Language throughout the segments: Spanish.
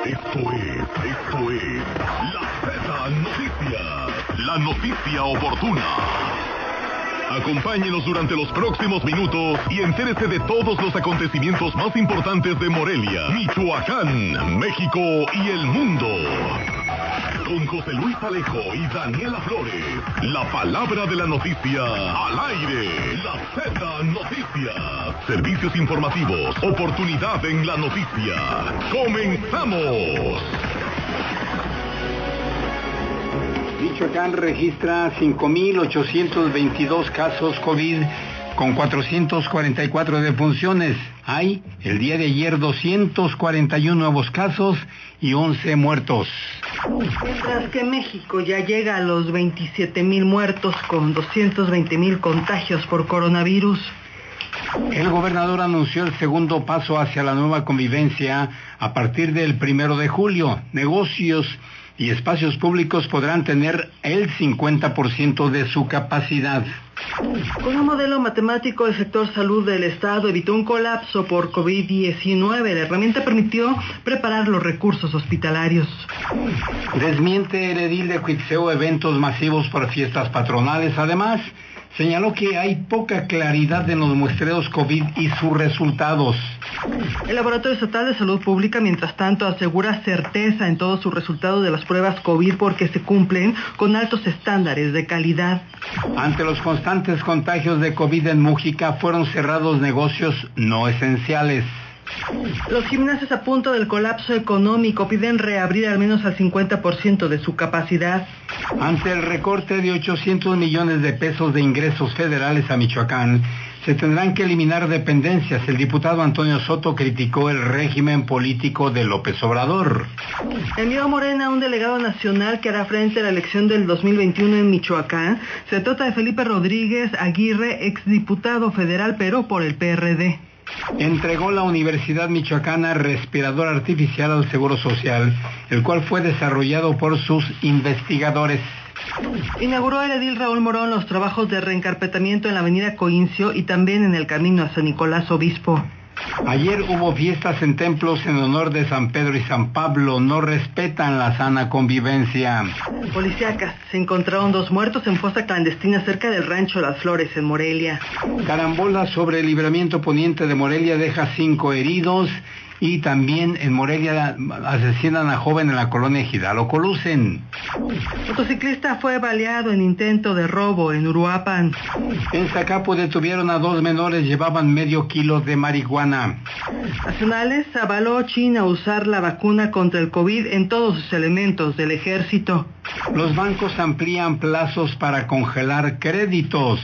Esto es La Z Noticias, la noticia oportuna. Acompáñenos durante los próximos minutos y entérese de todos los acontecimientos más importantes de Morelia, Michoacán, México y el mundo. Con José Luis Alejo y Daniela Flores, la palabra de la noticia al aire. La Z Noticias, servicios informativos, oportunidad en la noticia. ¡Comenzamos! Michoacán registra 5,822 casos COVID con 444 defunciones. Hay, el día de ayer, 241 nuevos casos y 11 muertos. Mientras que México ya llega a los 27,000 muertos con 220,000 contagios por coronavirus. El gobernador anunció el segundo paso hacia la nueva convivencia a partir del 1 de julio. Negocios y espacios públicos podrán tener el 50% de su capacidad. Con un modelo matemático, el sector salud del Estado evitó un colapso por COVID-19. La herramienta permitió preparar los recursos hospitalarios. Desmiente el edil de Cuitzeo eventos masivos por fiestas patronales. Además, señaló que hay poca claridad en los muestreos COVID y sus resultados. El Laboratorio Estatal de Salud Pública, mientras tanto, asegura certeza en todos sus resultados de las pruebas COVID porque se cumplen con altos estándares de calidad. Ante los constantes contagios de COVID en Mújica, fueron cerrados negocios no esenciales. Los gimnasios a punto del colapso económico piden reabrir al menos al 50% de su capacidad. Ante el recorte de 800 millones de pesos de ingresos federales a Michoacán, se tendrán que eliminar dependencias. El diputado Antonio Soto criticó el régimen político de López Obrador. Envió a Morena un delegado nacional que hará frente a la elección del 2021 en Michoacán. Se trata de Felipe Rodríguez Aguirre, exdiputado federal, pero por el PRD. Entregó la Universidad Michoacana respirador artificial al Seguro Social, el cual fue desarrollado por sus investigadores. Inauguró el edil Raúl Morón los trabajos de reencarpetamiento en la avenida Coincio y también en el camino a San Nicolás Obispo. Ayer hubo fiestas en templos en honor de San Pedro y San Pablo. No respetan la sana convivencia. Policíacas, se encontraron 2 muertos en fosa clandestina cerca del rancho Las Flores en Morelia. Carambola sobre el libramiento poniente de Morelia deja 5 heridos. Y también en Morelia asesinan a joven en la colonia Ejidal Colucen. Motociclista fue baleado en intento de robo en Uruapan. En Zacapu detuvieron a 2 menores, llevaban medio kilo de marihuana. Nacionales avaló China usar la vacuna contra el COVID en todos sus elementos del ejército. Los bancos amplían plazos para congelar créditos.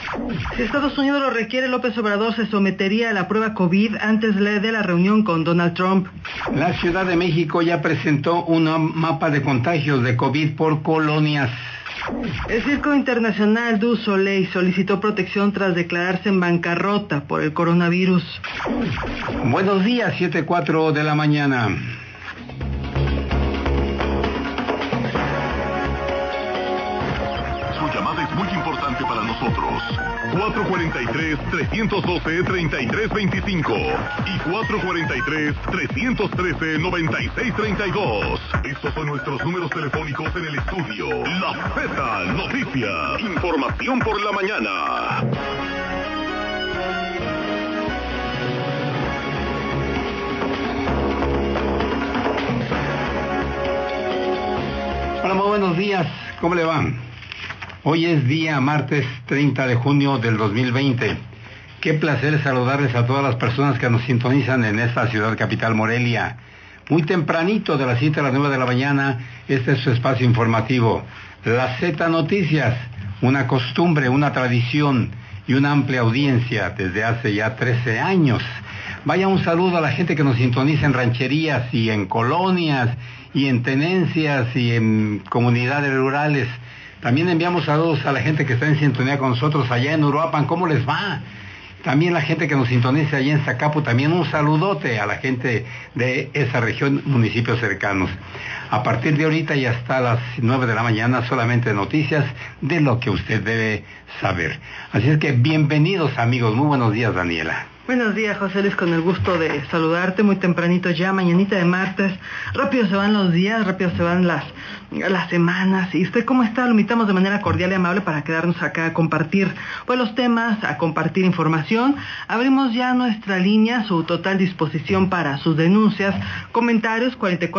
Si Estados Unidos lo requiere, López Obrador se sometería a la prueba COVID antes de la reunión con Donald Trump. La Ciudad de México ya presentó un mapa de contagios de COVID por colonias. El Circo Internacional du Soleil solicitó protección tras declararse en bancarrota por el coronavirus. Buenos días, 7:04 de la mañana. Su llamada es muy importante para nosotros. 443-312-3325 y 443-313-9632. Estos son nuestros números telefónicos en el estudio. La Z Noticias. Información por la mañana. Hola, muy buenos días. ¿Cómo le van? Hoy es día martes 30 de junio del 2020. Qué placer saludarles a todas las personas que nos sintonizan en esta ciudad capital Morelia. Muy tempranito, de las 7 a las 9 de la mañana, este es su espacio informativo. La Z Noticias, una costumbre, una tradición y una amplia audiencia desde hace ya 13 años. Vaya un saludo a la gente que nos sintoniza en rancherías y en colonias y en tenencias y en comunidades rurales. También enviamos saludos a la gente que está en sintonía con nosotros allá en Uruapan. ¿Cómo les va? También la gente que nos sintoniza allá en Zacapu, también un saludote a la gente de esa región, municipios cercanos. A partir de ahorita y hasta las 9 de la mañana, solamente noticias de lo que usted debe saber. Así es que bienvenidos, amigos. Muy buenos días, Daniela. Buenos días, José Luis, con el gusto de saludarte muy tempranito ya, mañanita de martes. Rápido se van los días, rápido se van las semanas. ¿Y usted cómo está? Lo invitamos de manera cordial y amable para quedarnos acá a compartir pues los temas, a compartir información. Abrimos ya nuestra línea, su total disposición para sus denuncias, comentarios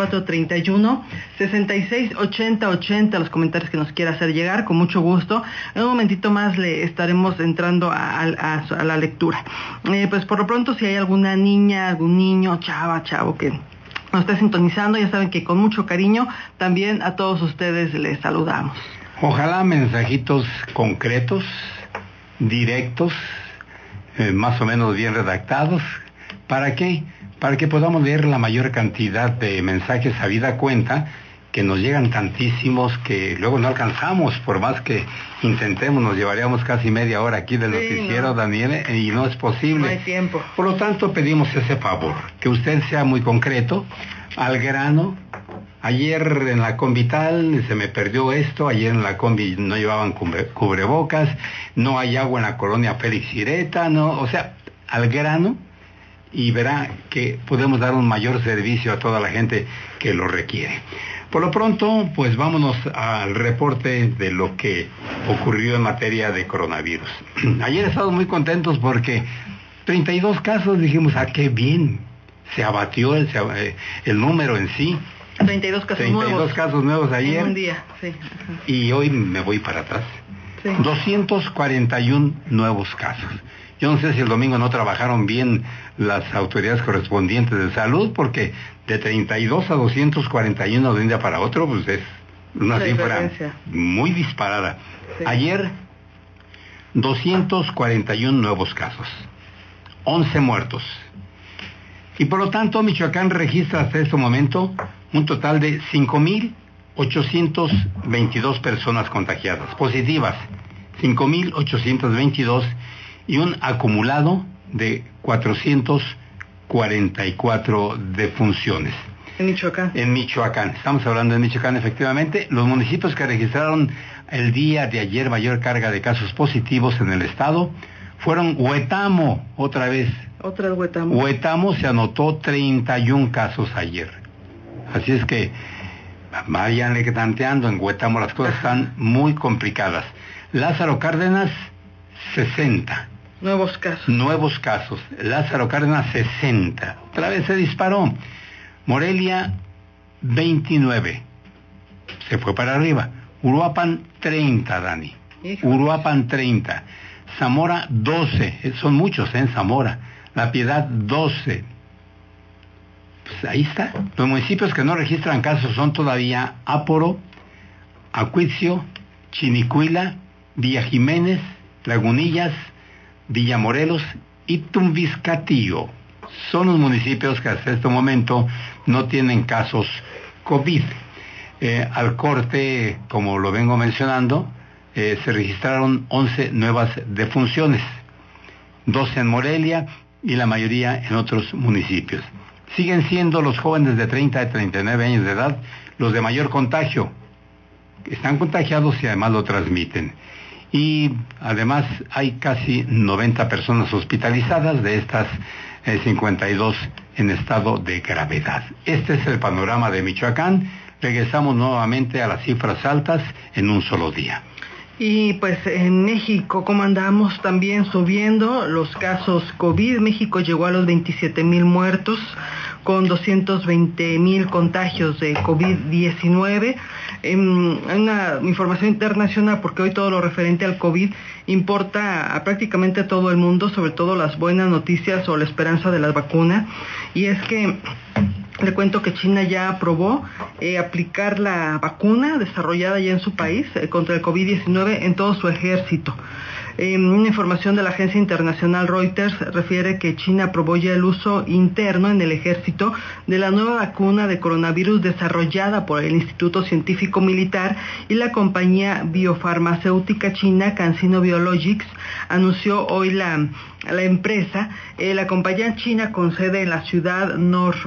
4431-668080, los comentarios que nos quiera hacer llegar, con mucho gusto. En un momentito más le estaremos entrando a la lectura. Pues por lo pronto, si hay alguna niña, algún niño, chavo que nos está sintonizando, ya saben que con mucho cariño también a todos ustedes les saludamos. Ojalá mensajitos concretos, directos, más o menos bien redactados. ¿Para qué? Para que podamos leer la mayor cantidad de mensajes habida cuenta, que nos llegan tantísimos que luego no alcanzamos, por más que intentemos, nos llevaríamos casi media hora aquí del noticiero, no. Daniel, y no es posible. No hay tiempo. Por lo tanto, pedimos ese favor, que usted sea muy concreto, al grano. Ayer en la Convital se me perdió esto, ayer en la Combi no llevaban cubrebocas, no hay agua en la colonia Félix Ireta, no, o sea, al grano, y verá que podemos dar un mayor servicio a toda la gente que lo requiere. Por lo pronto, pues vámonos al reporte de lo que ocurrió en materia de coronavirus. Ayer estamos muy contentos porque 32 casos, dijimos, qué bien, se abatió el número en sí. 32 casos nuevos ayer. En un día, sí. Ajá. Y hoy me voy para atrás. Sí. 241 nuevos casos. Yo no sé si el domingo no trabajaron bien las autoridades correspondientes de salud, porque de 32 a 241 de un día para otro, pues es una cifra muy disparada. Sí. Ayer, 241 nuevos casos, 11 muertos. Y por lo tanto, Michoacán registra hasta este momento un total de 5,822 personas contagiadas, positivas, 5,822, y un acumulado de 444 defunciones. En Michoacán. En Michoacán, estamos hablando de Michoacán, efectivamente. Los municipios que registraron el día de ayer mayor carga de casos positivos en el estado fueron Huetamo, otra vez. Otra Huetamo. Huetamo se anotó 31 casos ayer. Así es que váyanle tanteando, en Huetamo las cosas están muy complicadas. Lázaro Cárdenas, 60. Nuevos casos. Lázaro Cárdenas, 60. Otra vez se disparó. Morelia, 29. Se fue para arriba. Uruapan, 30, Dani. Híjole. Uruapan, 30. Zamora, 12. Son muchos en Zamora. La Piedad, 12. Pues ahí está. Los municipios que no registran casos son todavía Áporo, Acuitzio, Chinicuila, Villa Jiménez, Lagunillas, Villamorelos y Tumbiscatío. Son los municipios que hasta este momento no tienen casos COVID. Al corte, como lo vengo mencionando, se registraron 11 nuevas defunciones, 12 en Morelia y la mayoría en otros municipios. Siguen siendo los jóvenes de 30 a 39 años de edad los de mayor contagio. Están contagiados y además lo transmiten. Y además hay casi 90 personas hospitalizadas, de estas 52 en estado de gravedad. Este es el panorama de Michoacán. Regresamos nuevamente a las cifras altas en un solo día. Y pues en México, ¿cómo andamos? También subiendo los casos COVID. México llegó a los 27,000 muertos, con 220,000 contagios de COVID-19. Una información internacional, porque hoy todo lo referente al COVID importa a prácticamente todo el mundo, sobre todo las buenas noticias o la esperanza de la vacuna. Y es que le cuento que China ya aprobó aplicar la vacuna desarrollada ya en su país contra el COVID-19 en todo su ejército. Una información de la agencia internacional Reuters refiere que China aprobó ya el uso interno en el ejército de la nueva vacuna de coronavirus desarrollada por el Instituto Científico Militar, y la compañía biofarmacéutica china CanSino Biologics anunció hoy la empresa. La compañía china con sede en la ciudad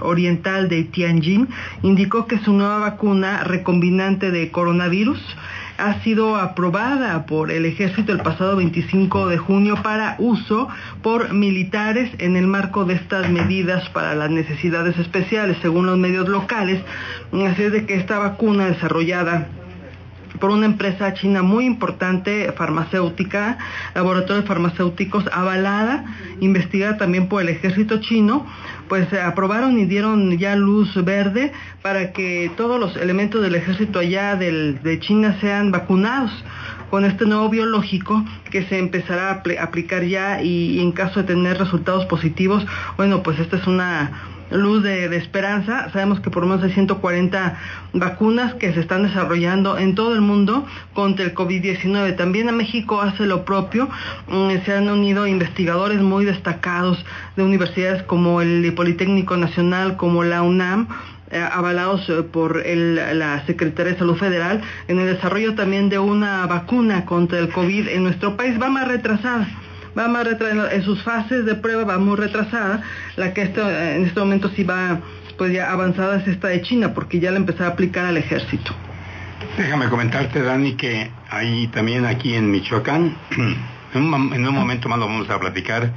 nororiental de Tianjin indicó que su nueva vacuna recombinante de coronavirus ha sido aprobada por el Ejército el pasado 25 de junio para uso por militares en el marco de estas medidas para las necesidades especiales, según los medios locales. Así es de que esta vacuna desarrollada por una empresa china muy importante, farmacéutica, laboratorios farmacéuticos, avalada, investigada también por el ejército chino, pues aprobaron y dieron ya luz verde para que todos los elementos del ejército allá de China sean vacunados con este nuevo biológico que se empezará a aplicar ya, y en caso de tener resultados positivos, bueno, pues esta es una luz de esperanza. Sabemos que por lo menos hay 140 vacunas que se están desarrollando en todo el mundo contra el COVID-19. También a México hace lo propio. Se han unido investigadores muy destacados de universidades como el Politécnico Nacional, como la UNAM, avalados por la Secretaría de Salud Federal, en el desarrollo también de una vacuna contra el COVID. En nuestro país va más retrasada en sus fases de prueba, va muy retrasada. La que en este momento sí va pues ya avanzada es esta de China, porque ya la empezó a aplicar al ejército. Déjame comentarte, Dani, que hay también aquí en Michoacán, en un momento más lo vamos a platicar,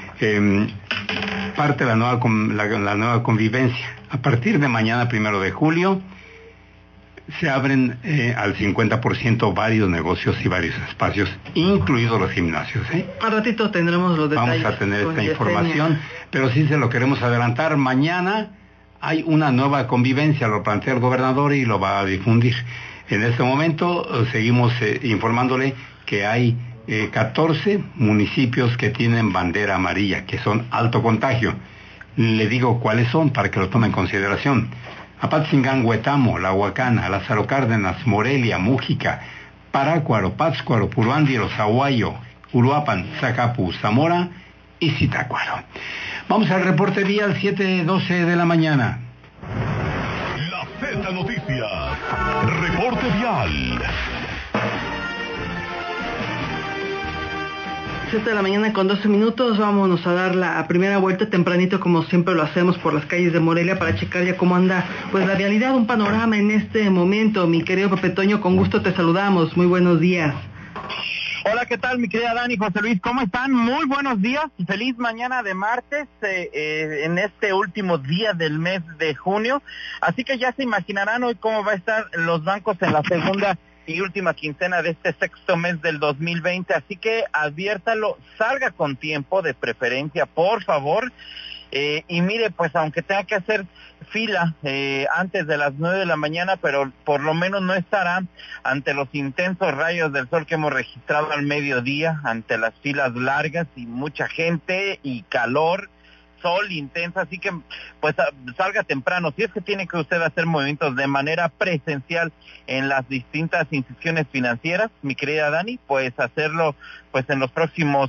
parte de la nueva convivencia. A partir de mañana, 1 de julio, se abren al 50% varios negocios y varios espacios, incluidos los gimnasios. Al ratito tendremos los detalles. Vamos a tener esta información, pero sí se lo queremos adelantar. Mañana hay una nueva convivencia, lo plantea el gobernador y lo va a difundir. En este momento seguimos informándole que hay 14 municipios que tienen bandera amarilla, que son alto contagio. Le digo cuáles son para que lo tomen en consideración: Apatzingán, Huetamo, La Huacana, Lázaro Cárdenas, Morelia, Mújica, Parácuaro, Pátzcuaro, Puruándiro, Zaguayo, Uruapan, Zacapu, Zamora y Zitácuaro. Vamos al reporte vial, 7:12 de la mañana. La Z Noticias, reporte vial. 7 de la mañana con 12 minutos, vámonos a dar la primera vuelta tempranito, como siempre lo hacemos, por las calles de Morelia para checar ya cómo anda pues la vialidad, un panorama en este momento. Mi querido Pepe Toño, con gusto te saludamos, muy buenos días. Hola, ¿qué tal, mi querida Dani, José Luis? ¿Cómo están? Muy buenos días, feliz mañana de martes, en este último día del mes de junio, así que ya se imaginarán hoy cómo va a estar los bancos en la segunda y última quincena de este sexto mes del 2020, así que adviértalo, salga con tiempo de preferencia, por favor, y mire, pues aunque tenga que hacer fila antes de las 9 de la mañana, pero por lo menos no estará ante los intensos rayos del sol que hemos registrado al mediodía, ante las filas largas y mucha gente y calor, sol intenso, así que pues salga temprano. Si es que tiene que usted hacer movimientos de manera presencial en las distintas instituciones financieras, mi querida Dani, pues hacerlo pues en las próximas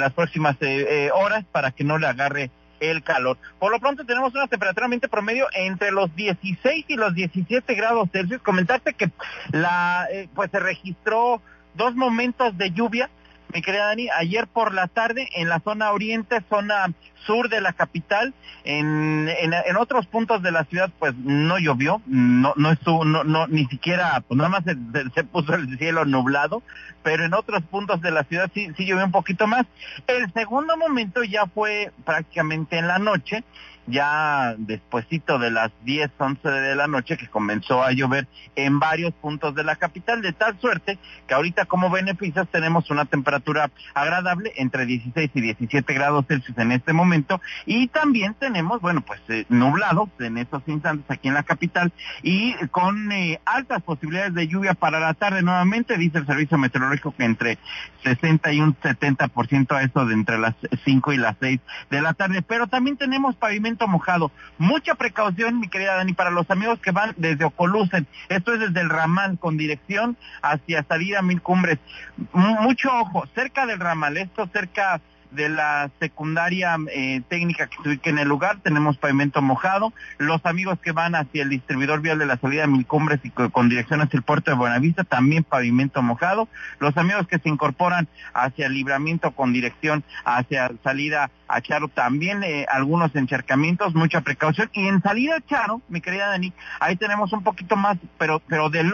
horas para que no le agarre el calor. Por lo pronto tenemos una temperatura ambiente promedio entre los 16 y los 17 grados Celsius. Comentarte que pues se registró 2 momentos de lluvia, mi querida Dani, ayer por la tarde en la zona oriente, zona sur de la capital, en otros puntos de la ciudad pues no llovió, no ni siquiera, pues nada más se puso el cielo nublado, pero en otros puntos de la ciudad sí llovió un poquito más. El segundo momento ya fue prácticamente en la noche, ya despuesito de las 10, 11 de la noche, que comenzó a llover en varios puntos de la capital, de tal suerte que ahorita como beneficios tenemos una temperatura agradable entre 16 y 17 grados Celsius en este momento, y también tenemos, bueno, pues nublados en estos instantes aquí en la capital y con altas posibilidades de lluvia para la tarde nuevamente, dice el servicio meteorológico que entre 60 y un 70% a eso de entre las 5 y las 6 de la tarde, pero también tenemos pavimento mojado. Mucha precaución, mi querida Dani, para los amigos que van desde Ocolusen, esto es desde el ramal con dirección hacia salida Mil Cumbres. Mucho ojo, cerca del ramal, esto cerca de la secundaria técnica que se ubica en el lugar, tenemos pavimento mojado. Los amigos que van hacia el distribuidor vial de la salida de Mil Cumbres y con dirección hacia el puerto de Buenavista, también pavimento mojado. Los amigos que se incorporan hacia el Libramiento con dirección hacia salida a Charo, también algunos encharcamientos, mucha precaución. Y en salida a Charo, mi querida Dani, ahí tenemos un poquito más, pero de lodo.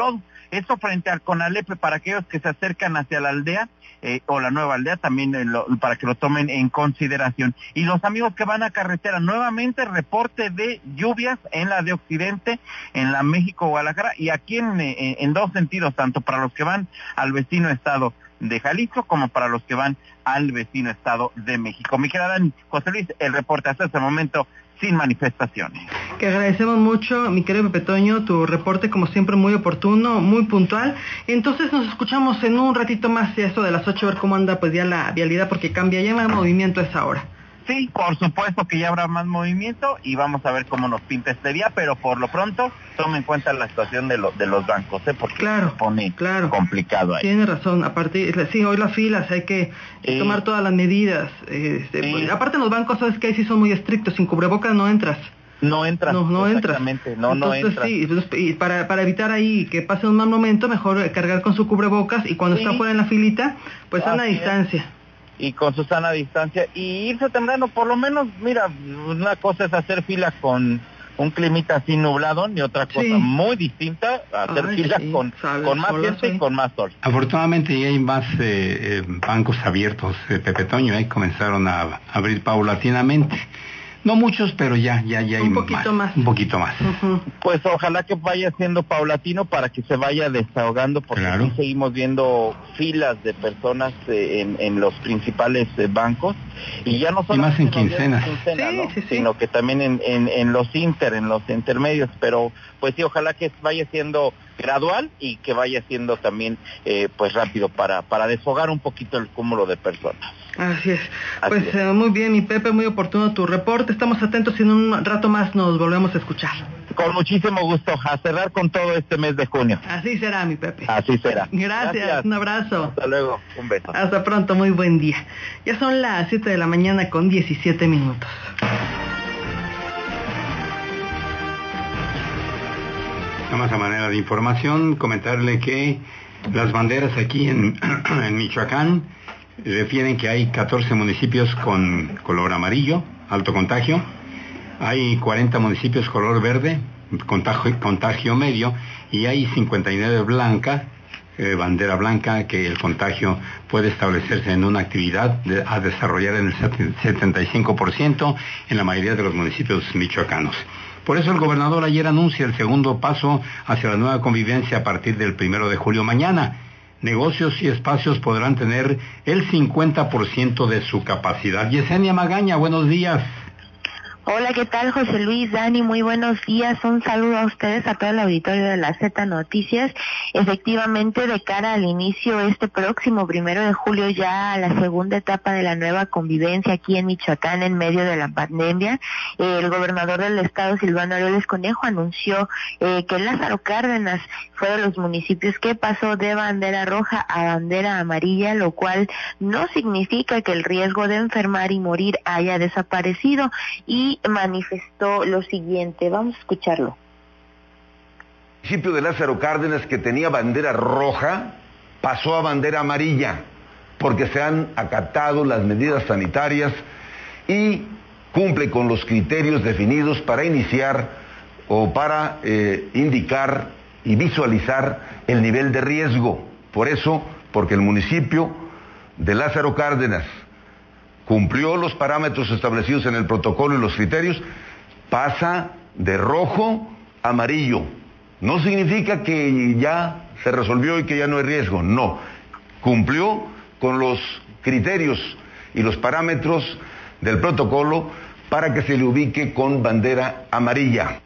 Esto frente al CONALEP para aquellos que se acercan hacia la aldea, o la nueva aldea también para que lo tomen en consideración. Y los amigos que van a carretera, nuevamente reporte de lluvias en la de Occidente, en la México-Guadalajara, y aquí en dos sentidos, tanto para los que van al vecino estado de Jalisco como para los que van al vecino estado de México. Mi querida Dani, José Luis, el reporte hasta este momento sin manifestaciones. Que agradecemos mucho, mi querido Pepe Toño, tu reporte como siempre muy oportuno, muy puntual. Entonces nos escuchamos en un ratito más, ya esto de las 8, a ver cómo anda pues ya la vialidad, porque cambia ya el movimiento a esa hora. Sí, por supuesto que ya habrá más movimiento y vamos a ver cómo nos pinta este día, pero por lo pronto tome en cuenta la situación de los bancos, porque claro, se pone complicado ahí. Tiene razón, aparte, sí, hoy las filas, hay que tomar todas las medidas. Pues, aparte en los bancos, sabes que ahí sí son muy estrictos, sin cubrebocas no entras. No entras. No exactamente, entras. No entras. Sí, y para evitar ahí que pase un mal momento, mejor cargar con su cubrebocas y cuando está fuera en la filita, pues a una distancia. Y con su sana distancia, y irse temprano, por lo menos, mira, una cosa es hacer fila con un climita así nublado, y otra cosa muy distinta, hacer fila con más gente y con más sol. Afortunadamente ya hay más bancos abiertos, Pepe Toño, comenzaron a abrir paulatinamente. No muchos, pero ya hay un poquito más. Un poquito más. Uh-huh. Pues ojalá que vaya siendo paulatino para que se vaya desahogando, porque sí seguimos viendo filas de personas en los principales bancos, y ya no solo más en quincenas, sino que también en los en los intermedios, pero pues sí, ojalá que vaya siendo gradual y que vaya siendo también pues rápido para desfogar un poquito el cúmulo de personas. Así es. Pues muy bien, mi Pepe, muy oportuno tu reporte. Estamos atentos y en un rato más nos volvemos a escuchar. Con muchísimo gusto, a cerrar con todo este mes de junio. Así será, mi Pepe. Así será. Gracias, un abrazo. Hasta luego, un beso. Hasta pronto, muy buen día. Ya son las 7 de la mañana con 17 minutos. Nada más a manera de información, comentarle que las banderas aquí en Michoacán refieren que hay 14 municipios con color amarillo, alto contagio, hay 40 municipios color verde, contagio medio, y hay 59 blanca, bandera blanca, que el contagio puede establecerse en una actividad a desarrollar en el 75% en la mayoría de los municipios michoacanos. Por eso el gobernador ayer anuncia el segundo paso hacia la nueva convivencia a partir del 1 de julio mañana. Negocios y espacios podrán tener el 50% de su capacidad. Yesenia Magaña, buenos días. Hola, ¿qué tal, José Luis, Dani? Muy buenos días. Un saludo a ustedes, a todo el auditorio de la Z Noticias. Efectivamente, de cara al inicio este próximo 1 de julio, ya a la segunda etapa de la nueva convivencia aquí en Michoacán en medio de la pandemia, el gobernador del estado, Silvano Aureoles Conejo, anunció que Lázaro Cárdenas fue de los municipios que pasó de bandera roja a bandera amarilla, lo cual no significa que el riesgo de enfermar y morir haya desaparecido, y manifestó lo siguiente. Vamos a escucharlo. El municipio de Lázaro Cárdenas, que tenía bandera roja, pasó a bandera amarilla porque se han acatado las medidas sanitarias y cumple con los criterios definidos para iniciar o para indicar y visualizar el nivel de riesgo. Por eso, porque el municipio de Lázaro Cárdenas cumplió los parámetros establecidos en el protocolo y los criterios, pasa de rojo a amarillo. No significa que ya se resolvió y que ya no hay riesgo, no. Cumplió con los criterios y los parámetros del protocolo para que se le ubique con bandera amarilla.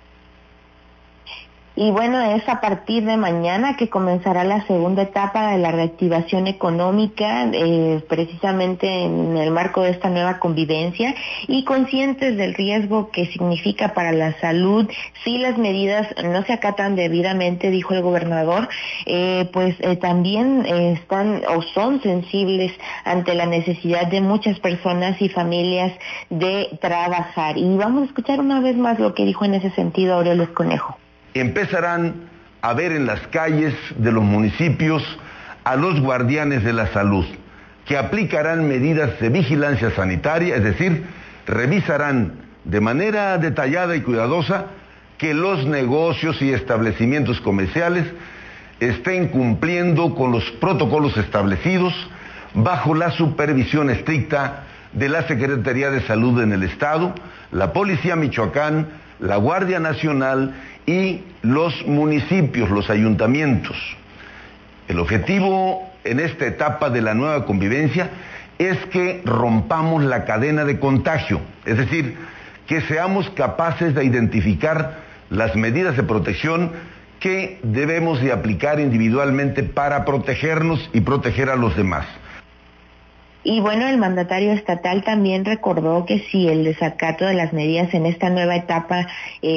Y bueno, es a partir de mañana que comenzará la segunda etapa de la reactivación económica, precisamente en el marco de esta nueva convivencia, y conscientes del riesgo que significa para la salud si las medidas no se acatan debidamente, dijo el gobernador, también están o son sensibles ante la necesidad de muchas personas y familias de trabajar. Y vamos a escuchar una vez más lo que dijo en ese sentido Aureoles Conejo. Empezarán a ver en las calles de los municipios a los guardianes de la salud, que aplicarán medidas de vigilancia sanitaria, es decir, revisarán de manera detallada y cuidadosa que los negocios y establecimientos comerciales estén cumpliendo con los protocolos establecidos bajo la supervisión estricta de la Secretaría de Salud en el Estado, la Policía Michoacán, la Guardia Nacional y los municipios, los ayuntamientos. El objetivo en esta etapa de la nueva convivencia es que rompamos la cadena de contagio, es decir, que seamos capaces de identificar las medidas de protección que debemos de aplicar individualmente para protegernos y proteger a los demás. Y bueno, el mandatario estatal también recordó que si el desacato de las medidas en esta nueva etapa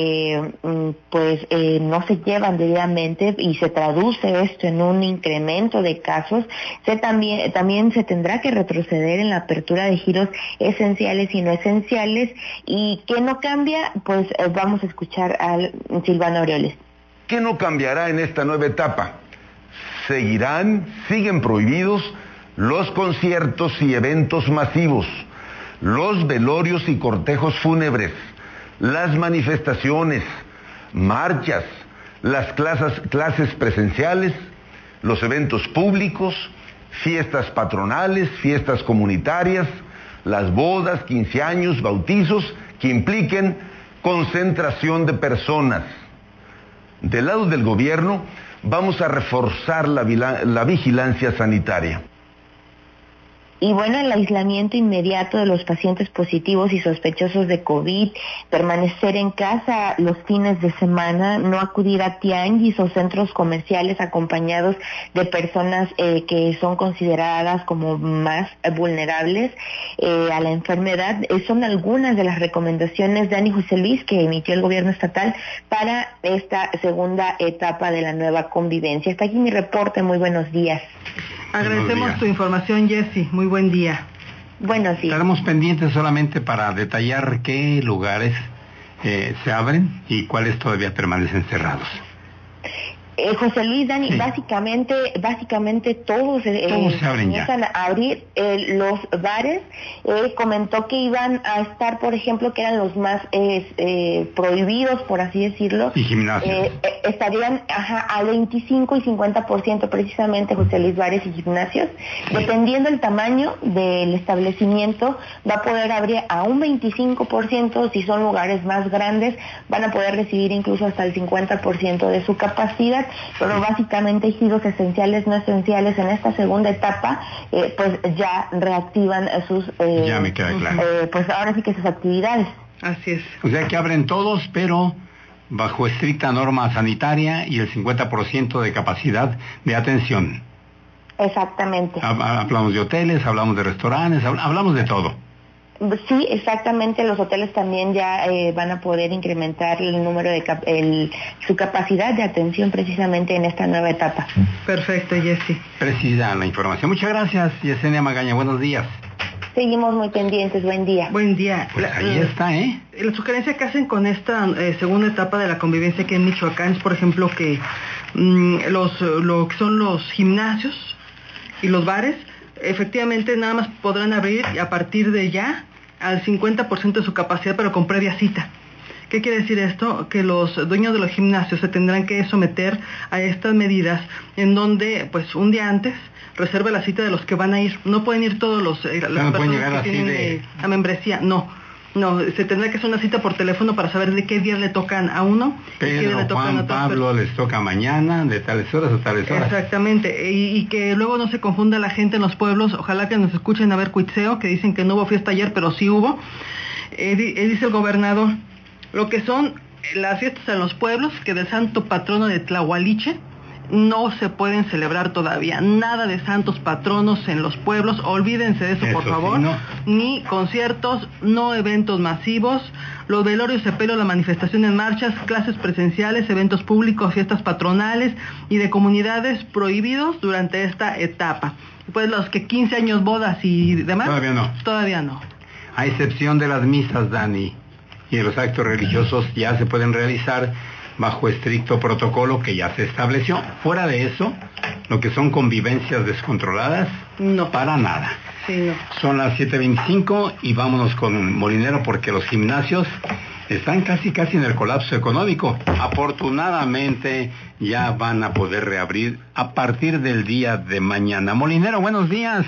no se llevan debidamente y se traduce esto en un incremento de casos, también se tendrá que retroceder en la apertura de giros esenciales y no esenciales. ¿Y qué no cambia? Pues vamos a escuchar al Silvano Aureoles. ¿Qué no cambiará en esta nueva etapa? Siguen prohibidos los conciertos y eventos masivos, los velorios y cortejos fúnebres, las manifestaciones, marchas, las clases presenciales, los eventos públicos, fiestas patronales, fiestas comunitarias, las bodas, 15 años, bautizos que impliquen concentración de personas. Del lado del gobierno, vamos a reforzar la vigilancia sanitaria. Y bueno, el aislamiento inmediato de los pacientes positivos y sospechosos de COVID, permanecer en casa los fines de semana, no acudir a tianguis o centros comerciales acompañados de personas que son consideradas como más vulnerables a la enfermedad, son algunas de las recomendaciones, Dani, José Luis, que emitió el gobierno estatal para esta segunda etapa de la nueva convivencia. Hasta aquí mi reporte, muy buenos días. Agradecemos tu información, Jessy. Muy buen día. Buenos días. Estaremos pendientes solamente para detallar qué lugares se abren y cuáles todavía permanecen cerrados. José Luis, Dani, sí. básicamente todos se abren comienzan a abrir. Los bares comentó que iban a estar, por ejemplo, que eran los más prohibidos, por así decirlo. Y gimnasios. Estarían a 25 y 50% precisamente, José Luis, bares y gimnasios. Sí. Dependiendo el tamaño del establecimiento, va a poder abrir a un 25%, si son lugares más grandes, van a poder recibir incluso hasta el 50% de su capacidad. Pero básicamente giros esenciales, no esenciales en esta segunda etapa, pues ya reactivan sus... ya me queda claro. Pues ahora sí que sus actividades. Así es. O sea que abren todos, pero bajo estricta norma sanitaria y el 50% de capacidad de atención. Exactamente. Hablamos de hoteles, hablamos de restaurantes, hablamos de todo. Sí, exactamente. Los hoteles también ya van a poder incrementar el número de su capacidad de atención precisamente en esta nueva etapa. Perfecto, Jessy. Precisa la información. Muchas gracias, Yesenia Magaña. Buenos días. Seguimos muy pendientes. Buen día. Buen día. Pues ahí está, La sugerencia que hacen con esta segunda etapa de la convivencia aquí en Michoacán es, por ejemplo, que lo que son los gimnasios y los bares, efectivamente nada más podrán abrir a partir de ya al 50% de su capacidad, pero con previa cita. ¿Qué quiere decir esto? Que los dueños de los gimnasios se tendrán que someter a estas medidas en donde, pues, un día antes reserve la cita de los que van a ir. No pueden ir todos las personas que tienen la membresía, no, se tendrá que hacer una cita por teléfono para saber de qué día le tocan a uno. Pedro, qué día le tocan Juan, Pablo, les toca mañana, de tales horas a tales horas. Exactamente, y que luego no se confunda la gente en los pueblos. Ojalá que nos escuchen a ver Cuitzeo, que dicen que no hubo fiesta ayer, pero sí hubo. Dice el gobernador, lo que son las fiestas en los pueblos, que del santo patrono de Tlahualiche, no se pueden celebrar todavía. Nada de santos patronos en los pueblos, olvídense de eso, por favor. Sí, no. Ni conciertos, no eventos masivos, los velorios, sepelios, la manifestación en marchas, clases presenciales, eventos públicos, fiestas patronales y de comunidades prohibidos durante esta etapa. Pues los que 15 años, bodas y demás. Todavía no. A excepción de las misas, Dani, y de los actos religiosos ya se pueden realizar bajo estricto protocolo que ya se estableció. Fuera de eso, lo que son convivencias descontroladas, no, para nada. Sí, no. Son las 7:25 y vámonos con Molinero porque los gimnasios están casi en el colapso económico. Afortunadamente ya van a poder reabrir a partir del día de mañana. Molinero, buenos días.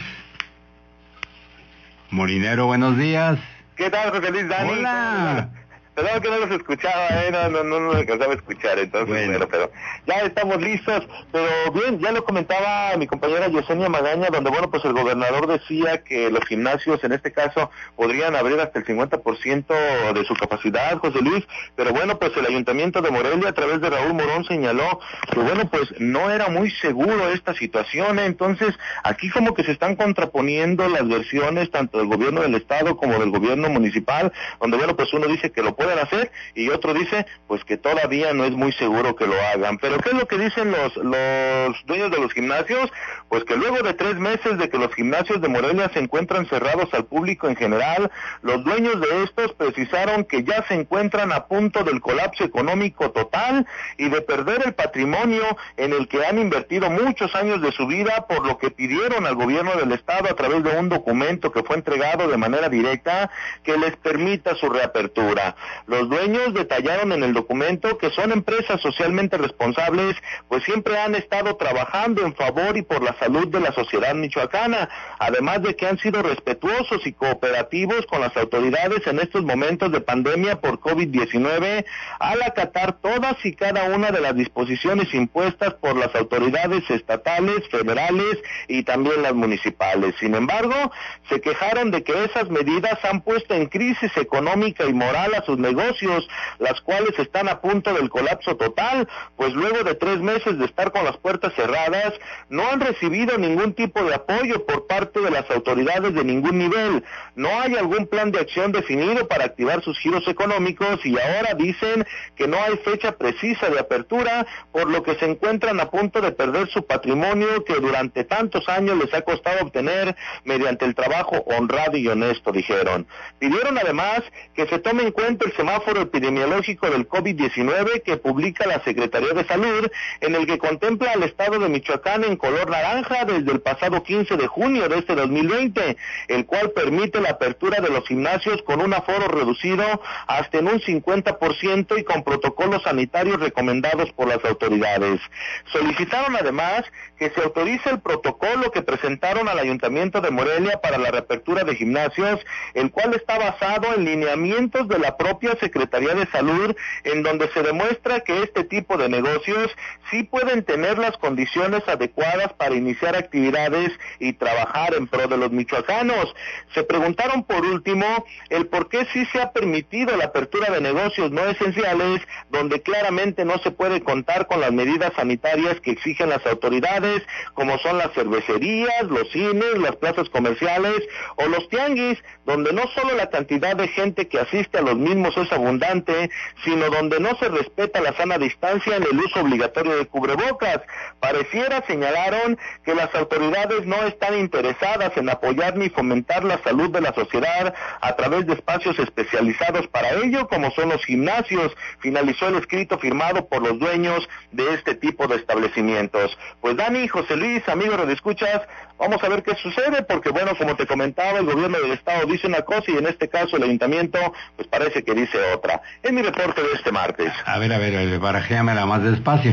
Molinero, buenos días. ¿Qué tal, José Luis, Dani? Hola. Perdón que no los escuchaba, no alcanzaba a escuchar, entonces, bueno, pero ya estamos listos. Pero bien, ya lo comentaba mi compañera Yesenia Magaña, donde, bueno, pues el gobernador decía que los gimnasios, en este caso, podrían abrir hasta el 50% de su capacidad, José Luis, pero bueno, pues el Ayuntamiento de Morelia, a través de Raúl Morón, señaló que, bueno, pues no era muy seguro esta situación, entonces, aquí como que se están contraponiendo las versiones, tanto del gobierno del estado como del gobierno municipal, donde, bueno, pues uno dice que lo pueden hacer y otro dice pues que todavía no es muy seguro que lo hagan. Pero ¿qué es lo que dicen los dueños de los gimnasios? Pues que luego de 3 meses de que los gimnasios de Morelia se encuentran cerrados al público en general, los dueños de estos precisaron que ya se encuentran a punto del colapso económico total y de perder el patrimonio en el que han invertido muchos años de su vida, por lo que pidieron al gobierno del estado, a través de un documento que fue entregado de manera directa, que les permita su reapertura. Los dueños detallaron en el documento que son empresas socialmente responsables, pues siempre han estado trabajando en favor y por la salud de la sociedad michoacana, además de que han sido respetuosos y cooperativos con las autoridades en estos momentos de pandemia por COVID-19, al acatar todas y cada una de las disposiciones impuestas por las autoridades estatales, federales y también las municipales. Sin embargo, se quejaron de que esas medidas han puesto en crisis económica y moral a sus negocios, las cuales están a punto del colapso total, pues luego de 3 meses de estar con las puertas cerradas, no han recibido ningún tipo de apoyo por parte de las autoridades de ningún nivel. No hay algún plan de acción definido para activar sus giros económicos y ahora dicen que no hay fecha precisa de apertura, por lo que se encuentran a punto de perder su patrimonio que durante tantos años les ha costado obtener mediante el trabajo honrado y honesto, dijeron. Pidieron además que se tome en cuenta el semáforo epidemiológico del COVID-19 que publica la Secretaría de Salud, en el que contempla al estado de Michoacán en color naranja desde el pasado 15 de junio de este 2020, el cual permite la apertura de los gimnasios con un aforo reducido hasta en un 50% y con protocolos sanitarios recomendados por las autoridades. Solicitaron además que se autorice el protocolo que presentaron al Ayuntamiento de Morelia para la reapertura de gimnasios, el cual está basado en lineamientos de la propia Secretaría de Salud, en donde se demuestra que este tipo de negocios sí pueden tener las condiciones adecuadas para iniciar actividades y trabajar en pro de los michoacanos. Se preguntaron por último el por qué sí se ha permitido la apertura de negocios no esenciales, donde claramente no se puede contar con las medidas sanitarias que exigen las autoridades, como son las cervecerías, los cines, las plazas comerciales o los tianguis, donde no solo la cantidad de gente que asiste a los mismos es abundante, sino donde no se respeta la sana distancia en el uso obligatorio de cubrebocas. Pareciera, señalaron, que las autoridades no están interesadas en apoyar ni fomentar la salud de la sociedad a través de espacios especializados para ello, como son los gimnasios. Finalizó el escrito firmado por los dueños de este tipo de establecimientos. Pues Dani, José Luis, amigos radioescuchas, vamos a ver qué sucede, porque bueno, como te comentaba, el gobierno del estado dice una cosa y en este caso el ayuntamiento pues parece que dice otra. Es mi reporte de este martes. A ver, barajéamela más despacio.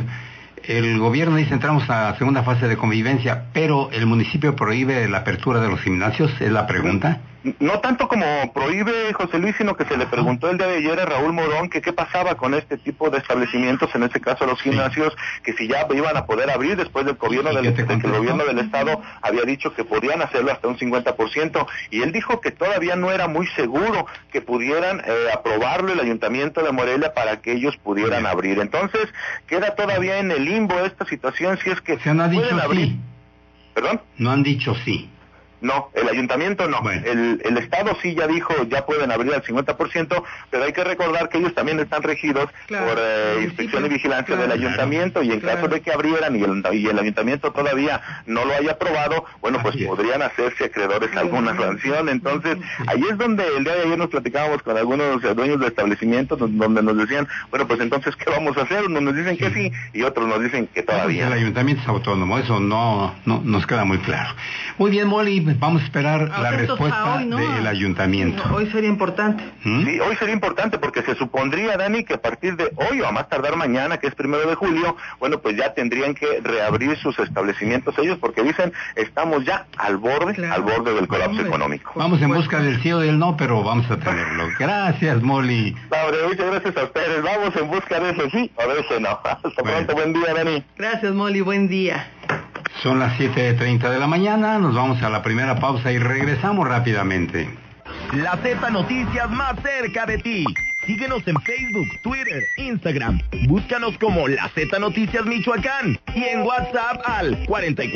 El gobierno dice entramos a la segunda fase de convivencia, pero el municipio prohíbe la apertura de los gimnasios, ¿es la pregunta? No tanto como prohíbe, José Luis, sino que se le preguntó el día de ayer a Raúl Morón que qué pasaba con este tipo de establecimientos, en este caso los gimnasios, que si ya iban a poder abrir después del gobierno de que el gobierno del estado había dicho que podían hacerlo hasta un 50%, y él dijo que todavía no era muy seguro que pudieran aprobarlo el ayuntamiento de Morelia para que ellos pudieran abrir. Entonces, queda todavía en el limbo esta situación, si es que se no ha dicho abrir. Sí. ¿Perdón? No han dicho sí. No, el ayuntamiento no. Bueno. El estado sí ya dijo, ya pueden abrir al 50%, pero hay que recordar que ellos también están regidos por inspección y vigilancia del ayuntamiento, y en caso de que abrieran y el ayuntamiento todavía no lo haya aprobado, bueno, pues podrían hacerse acreedores a alguna sanción. Entonces, ahí es donde el día de ayer nos platicábamos con algunos dueños de establecimientos donde nos decían, bueno, pues entonces, ¿qué vamos a hacer? Unos nos dicen que sí y otros nos dicen que todavía. El ayuntamiento es autónomo, eso no nos queda muy claro. Muy bien, Molly. pues vamos a esperar la respuesta hoy, ¿no? del ayuntamiento. Hoy sería importante. Sí, hoy sería importante porque se supondría, Dani, que a partir de hoy o a más tardar mañana, que es 1 de julio, bueno, pues ya tendrían que reabrir sus establecimientos ellos, porque dicen, estamos ya al borde del colapso económico. Vamos en busca del sí o del no, pero vamos a tenerlo. Gracias, Molly. Muchas gracias a ustedes. Vamos en busca de ese sí o de ese no. Hasta pronto, buen día, Dani. Gracias, Molly, buen día. Son las 7:30 de la mañana, nos vamos a la primera pausa y regresamos rápidamente. La Z Noticias más cerca de ti. Síguenos en Facebook, Twitter, Instagram. Búscanos como La Z Noticias Michoacán y en WhatsApp al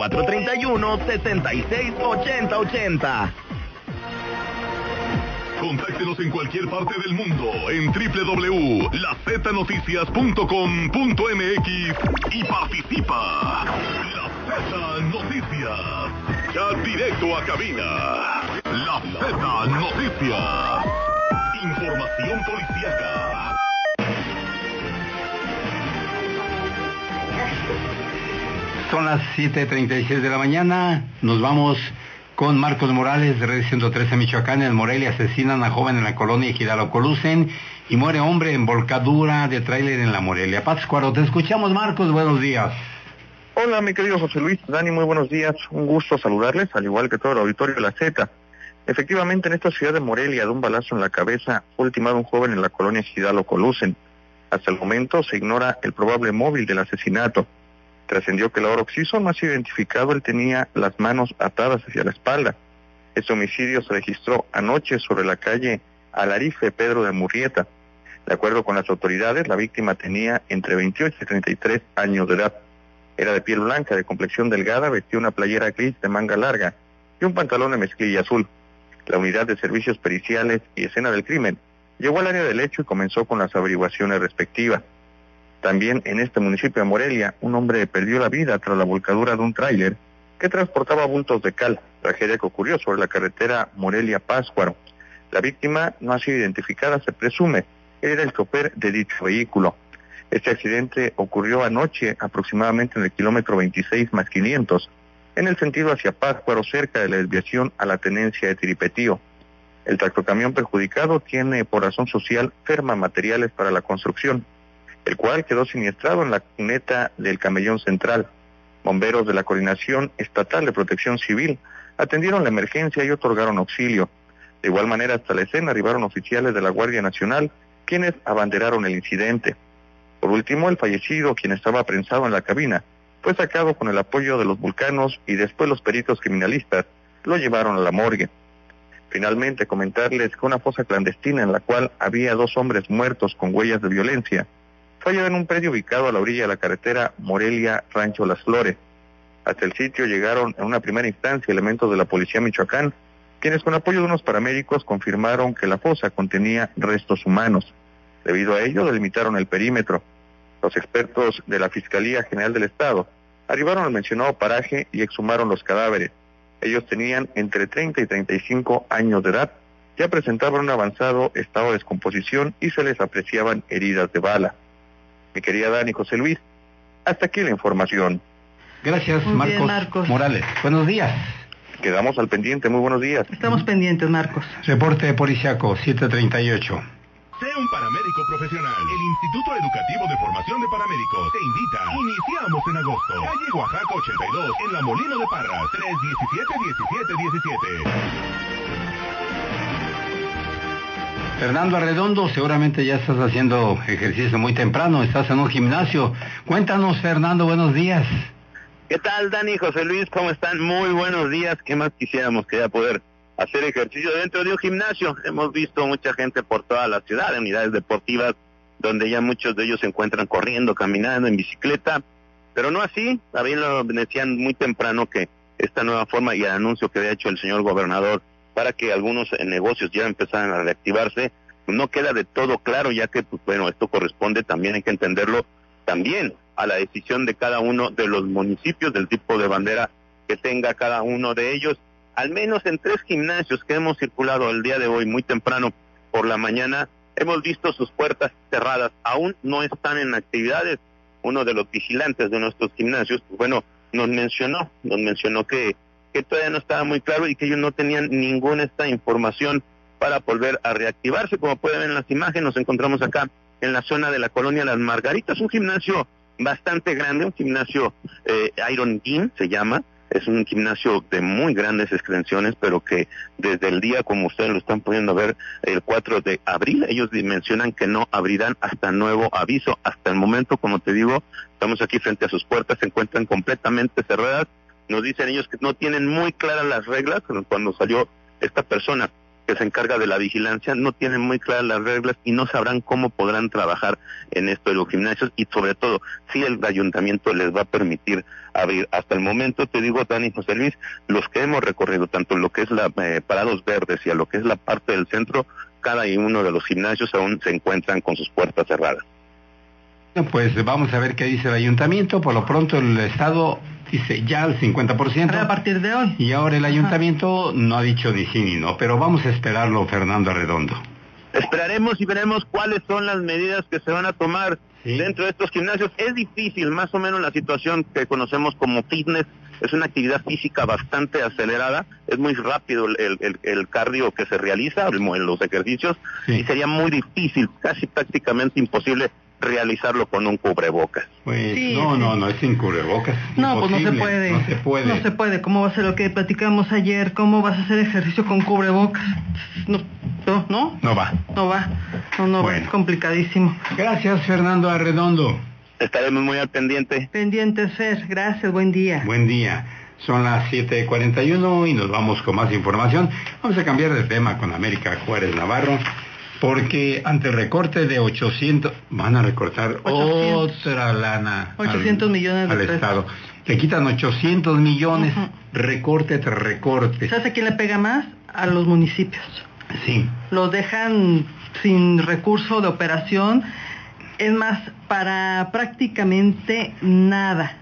4431-668080. Contáctenos en cualquier parte del mundo en www.laznoticias.com.mx y participa. La Z Noticias. Ya directo a cabina. La Z Noticias. Información policíaca. Son las 7:36 de la mañana. Nos vamos con Marcos Morales de Red 113 Michoacán. En Morelia asesinan a joven en la colonia Ejidalgo-Colusen y muere hombre en volcadura de tráiler en la Morelia. Pátzcuaro, te escuchamos, Marcos. Buenos días. Hola, mi querido José Luis, Dani, muy buenos días. Un gusto saludarles, al igual que todo el auditorio de la Z. Efectivamente, en esta ciudad de Morelia, de un balazo en la cabeza, fue ultimado un joven en la colonia Ejidalgo-Colusen. Hasta el momento se ignora el probable móvil del asesinato. Trascendió que el ahora occiso más identificado, él tenía las manos atadas hacia la espalda. Este homicidio se registró anoche sobre la calle Alarife Pedro de Murrieta. De acuerdo con las autoridades, la víctima tenía entre 28 y 33 años de edad. Era de piel blanca, de complexión delgada, vestía una playera gris de manga larga y un pantalón de mezclilla azul. La unidad de servicios periciales y escena del crimen llegó al área del hecho y comenzó con las averiguaciones respectivas. También en este municipio de Morelia, un hombre perdió la vida tras la volcadura de un tráiler que transportaba bultos de cal, tragedia que ocurrió sobre la carretera Morelia-Pátzcuaro. La víctima no ha sido identificada, se presume, era el chofer de dicho vehículo. Este accidente ocurrió anoche aproximadamente en el kilómetro 26 más 500, en el sentido hacia Pátzcuaro, cerca de la desviación a la tenencia de Tiripetío. El tractocamión perjudicado tiene por razón social Ferma Materiales para la Construcción, el cual quedó siniestrado en la cuneta del Camellón Central. Bomberos de la Coordinación Estatal de Protección Civil atendieron la emergencia y otorgaron auxilio. De igual manera, hasta la escena arribaron oficiales de la Guardia Nacional, quienes abanderaron el incidente. Por último, el fallecido, quien estaba prensado en la cabina, fue sacado con el apoyo de los vulcanos y después los peritos criminalistas lo llevaron a la morgue. Finalmente, comentarles que una fosa clandestina en la cual había 2 hombres muertos con huellas de violencia fue hallada en un predio ubicado a la orilla de la carretera Morelia-Rancho Las Flores. Hasta el sitio llegaron en una primera instancia elementos de la Policía Michoacán, quienes con apoyo de unos paramédicos confirmaron que la fosa contenía restos humanos. Debido a ello, delimitaron el perímetro. Los expertos de la Fiscalía General del Estado arribaron al mencionado paraje y exhumaron los cadáveres. Ellos tenían entre 30 y 35 años de edad, ya presentaban un avanzado estado de descomposición y se les apreciaban heridas de bala. Mi querida Dani, José Luis, hasta aquí la información. Gracias, Marcos Morales. Buenos días. Quedamos al pendiente, muy buenos días. Estamos pendientes, Marcos. Reporte policiaco, 7:38. Sea un paramédico profesional. El Instituto Educativo de Formación de Paramédicos te invita. Iniciamos en agosto. Calle Oaxaca 82, en La Molino de Parras, 317-1717. Fernando Arredondo, seguramente ya estás haciendo ejercicio muy temprano, estás en un gimnasio. Cuéntanos, Fernando, buenos días. ¿Qué tal, Dani, José Luis? ¿Cómo están? Muy buenos días. ¿Qué más quisiéramos que ya poder hacer ejercicio dentro de un gimnasio? Hemos visto mucha gente por toda la ciudad, en unidades deportivas, donde ya muchos de ellos se encuentran corriendo, caminando, en bicicleta, pero no así. También lo decían muy temprano que esta nueva forma y el anuncio que había hecho el señor gobernador para que algunos negocios ya empezaran a reactivarse, no queda de todo claro, ya que, pues, bueno, esto corresponde también, hay que entenderlo, también a la decisión de cada uno de los municipios, del tipo de bandera que tenga cada uno de ellos. Al menos en 3 gimnasios que hemos circulado el día de hoy, muy temprano por la mañana, hemos visto sus puertas cerradas, aún no están en actividades. Uno de los vigilantes de nuestros gimnasios, bueno, nos mencionó que que todavía no estaba muy claro y que ellos no tenían ninguna información para volver a reactivarse. Como pueden ver en las imágenes, nos encontramos acá en la zona de la colonia Las Margaritas, un gimnasio bastante grande, un gimnasio Iron Gym se llama. Es un gimnasio de muy grandes extensiones, pero que desde el día, como ustedes lo están pudiendo ver, el 4 de abril, ellos mencionan que no abrirán hasta nuevo aviso. Hasta el momento, como te digo, estamos aquí frente a sus puertas, se encuentran completamente cerradas. Nos dicen ellos que no tienen muy claras las reglas. Cuando salió esta persona que se encarga de la vigilancia, no tienen muy claras las reglas y no sabrán cómo podrán trabajar en esto de los gimnasios y sobre todo si el ayuntamiento les va a permitir abrir. Hasta el momento, te digo, Dani, José Luis, los que hemos recorrido tanto lo que es la Parados Verdes y a lo que es la parte del centro, cada uno de los gimnasios aún se encuentran con sus puertas cerradas. Pues vamos a ver qué dice el ayuntamiento. Por lo pronto el Estado dice ya el 50%. A partir de hoy. Y ahora el ayuntamiento no ha dicho ni sí ni no, pero vamos a esperarlo, Fernando Arredondo. Esperaremos y veremos cuáles son las medidas que se van a tomar dentro de estos gimnasios. Es difícil, más o menos la situación que conocemos como fitness, es una actividad física bastante acelerada, es muy rápido el cardio que se realiza, los ejercicios, y sería muy difícil, casi prácticamente imposible realizarlo con un cubrebocas. Pues no, es sin cubrebocas. No, pues no se puede. No se puede. ¿Cómo va a ser lo que platicamos ayer? ¿Cómo vas a hacer ejercicio con cubrebocas? No va. No, bueno. Es complicadísimo. Gracias, Fernando Arredondo. Estaremos muy al pendiente. Pendientes, Fer. Gracias, buen día. Buen día. Son las 7:41 y nos vamos con más información. Vamos a cambiar de tema con América Juárez Navarro. Porque ante el recorte de 800, van a recortar 800, otra lana 800 millones de al pesos. Estado. Le quitan 800 millones, recorte tras recorte. ¿Sabes a quién le pega más? A los municipios. Sí. Los dejan sin recurso de operación. Es más, para prácticamente nada.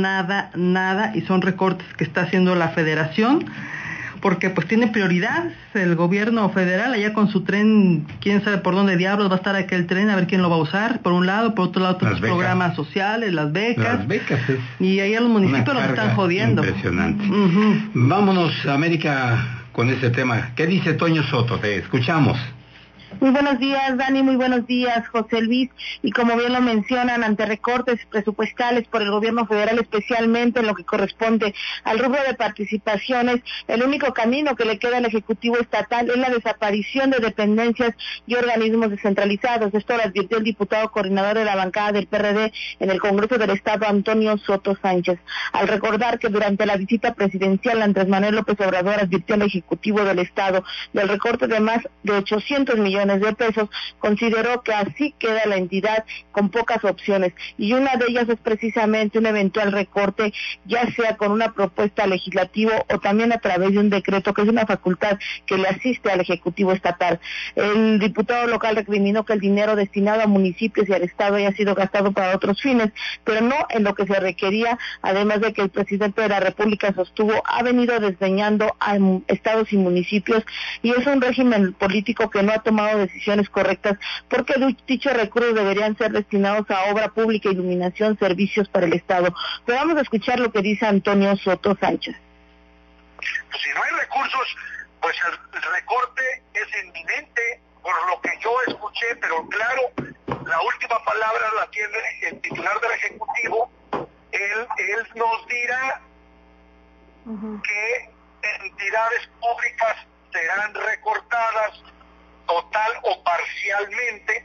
Y son recortes que está haciendo la Federación. Porque pues tiene prioridad el gobierno federal, allá con su tren, quién sabe por dónde diablos va a estar aquel tren, a ver quién lo va a usar, por un lado, por otro lado otros programas sociales, las becas y ahí a los municipios los están jodiendo. Impresionante. Vámonos, América, con ese tema. ¿Qué dice Toño Soto? Te escuchamos. Muy buenos días, Dani, muy buenos días, José Luis. Y como bien lo mencionan, ante recortes presupuestales por el gobierno federal, especialmente en lo que corresponde al rubro de participaciones, el único camino que le queda al Ejecutivo Estatal es la desaparición de dependencias y organismos descentralizados. Esto lo advirtió el diputado coordinador de la bancada del PRD en el Congreso del Estado, Antonio Soto Sánchez, al recordar que durante la visita presidencial Andrés Manuel López Obrador advirtió al Ejecutivo del Estado del recorte de más de 800 millones de pesos, consideró que así queda la entidad con pocas opciones y una de ellas es precisamente un eventual recorte, ya sea con una propuesta legislativa o también a través de un decreto, que es una facultad que le asiste al Ejecutivo Estatal. El diputado local recriminó que el dinero destinado a municipios y al Estado haya sido gastado para otros fines, pero no en lo que se requería, además de que el presidente de la República sostuvo ha venido desdeñando a estados y municipios y es un régimen político que no ha tomado decisiones correctas, porque dichos recursos deberían ser destinados a obra pública, iluminación, servicios para el Estado. Pero vamos a escuchar lo que dice Antonio Soto Sánchez. Si no hay recursos, pues el recorte es inminente, por lo que yo escuché, pero claro, la última palabra la tiene el titular del Ejecutivo. Él nos dirá que entidades públicas serán recortadas total o parcialmente,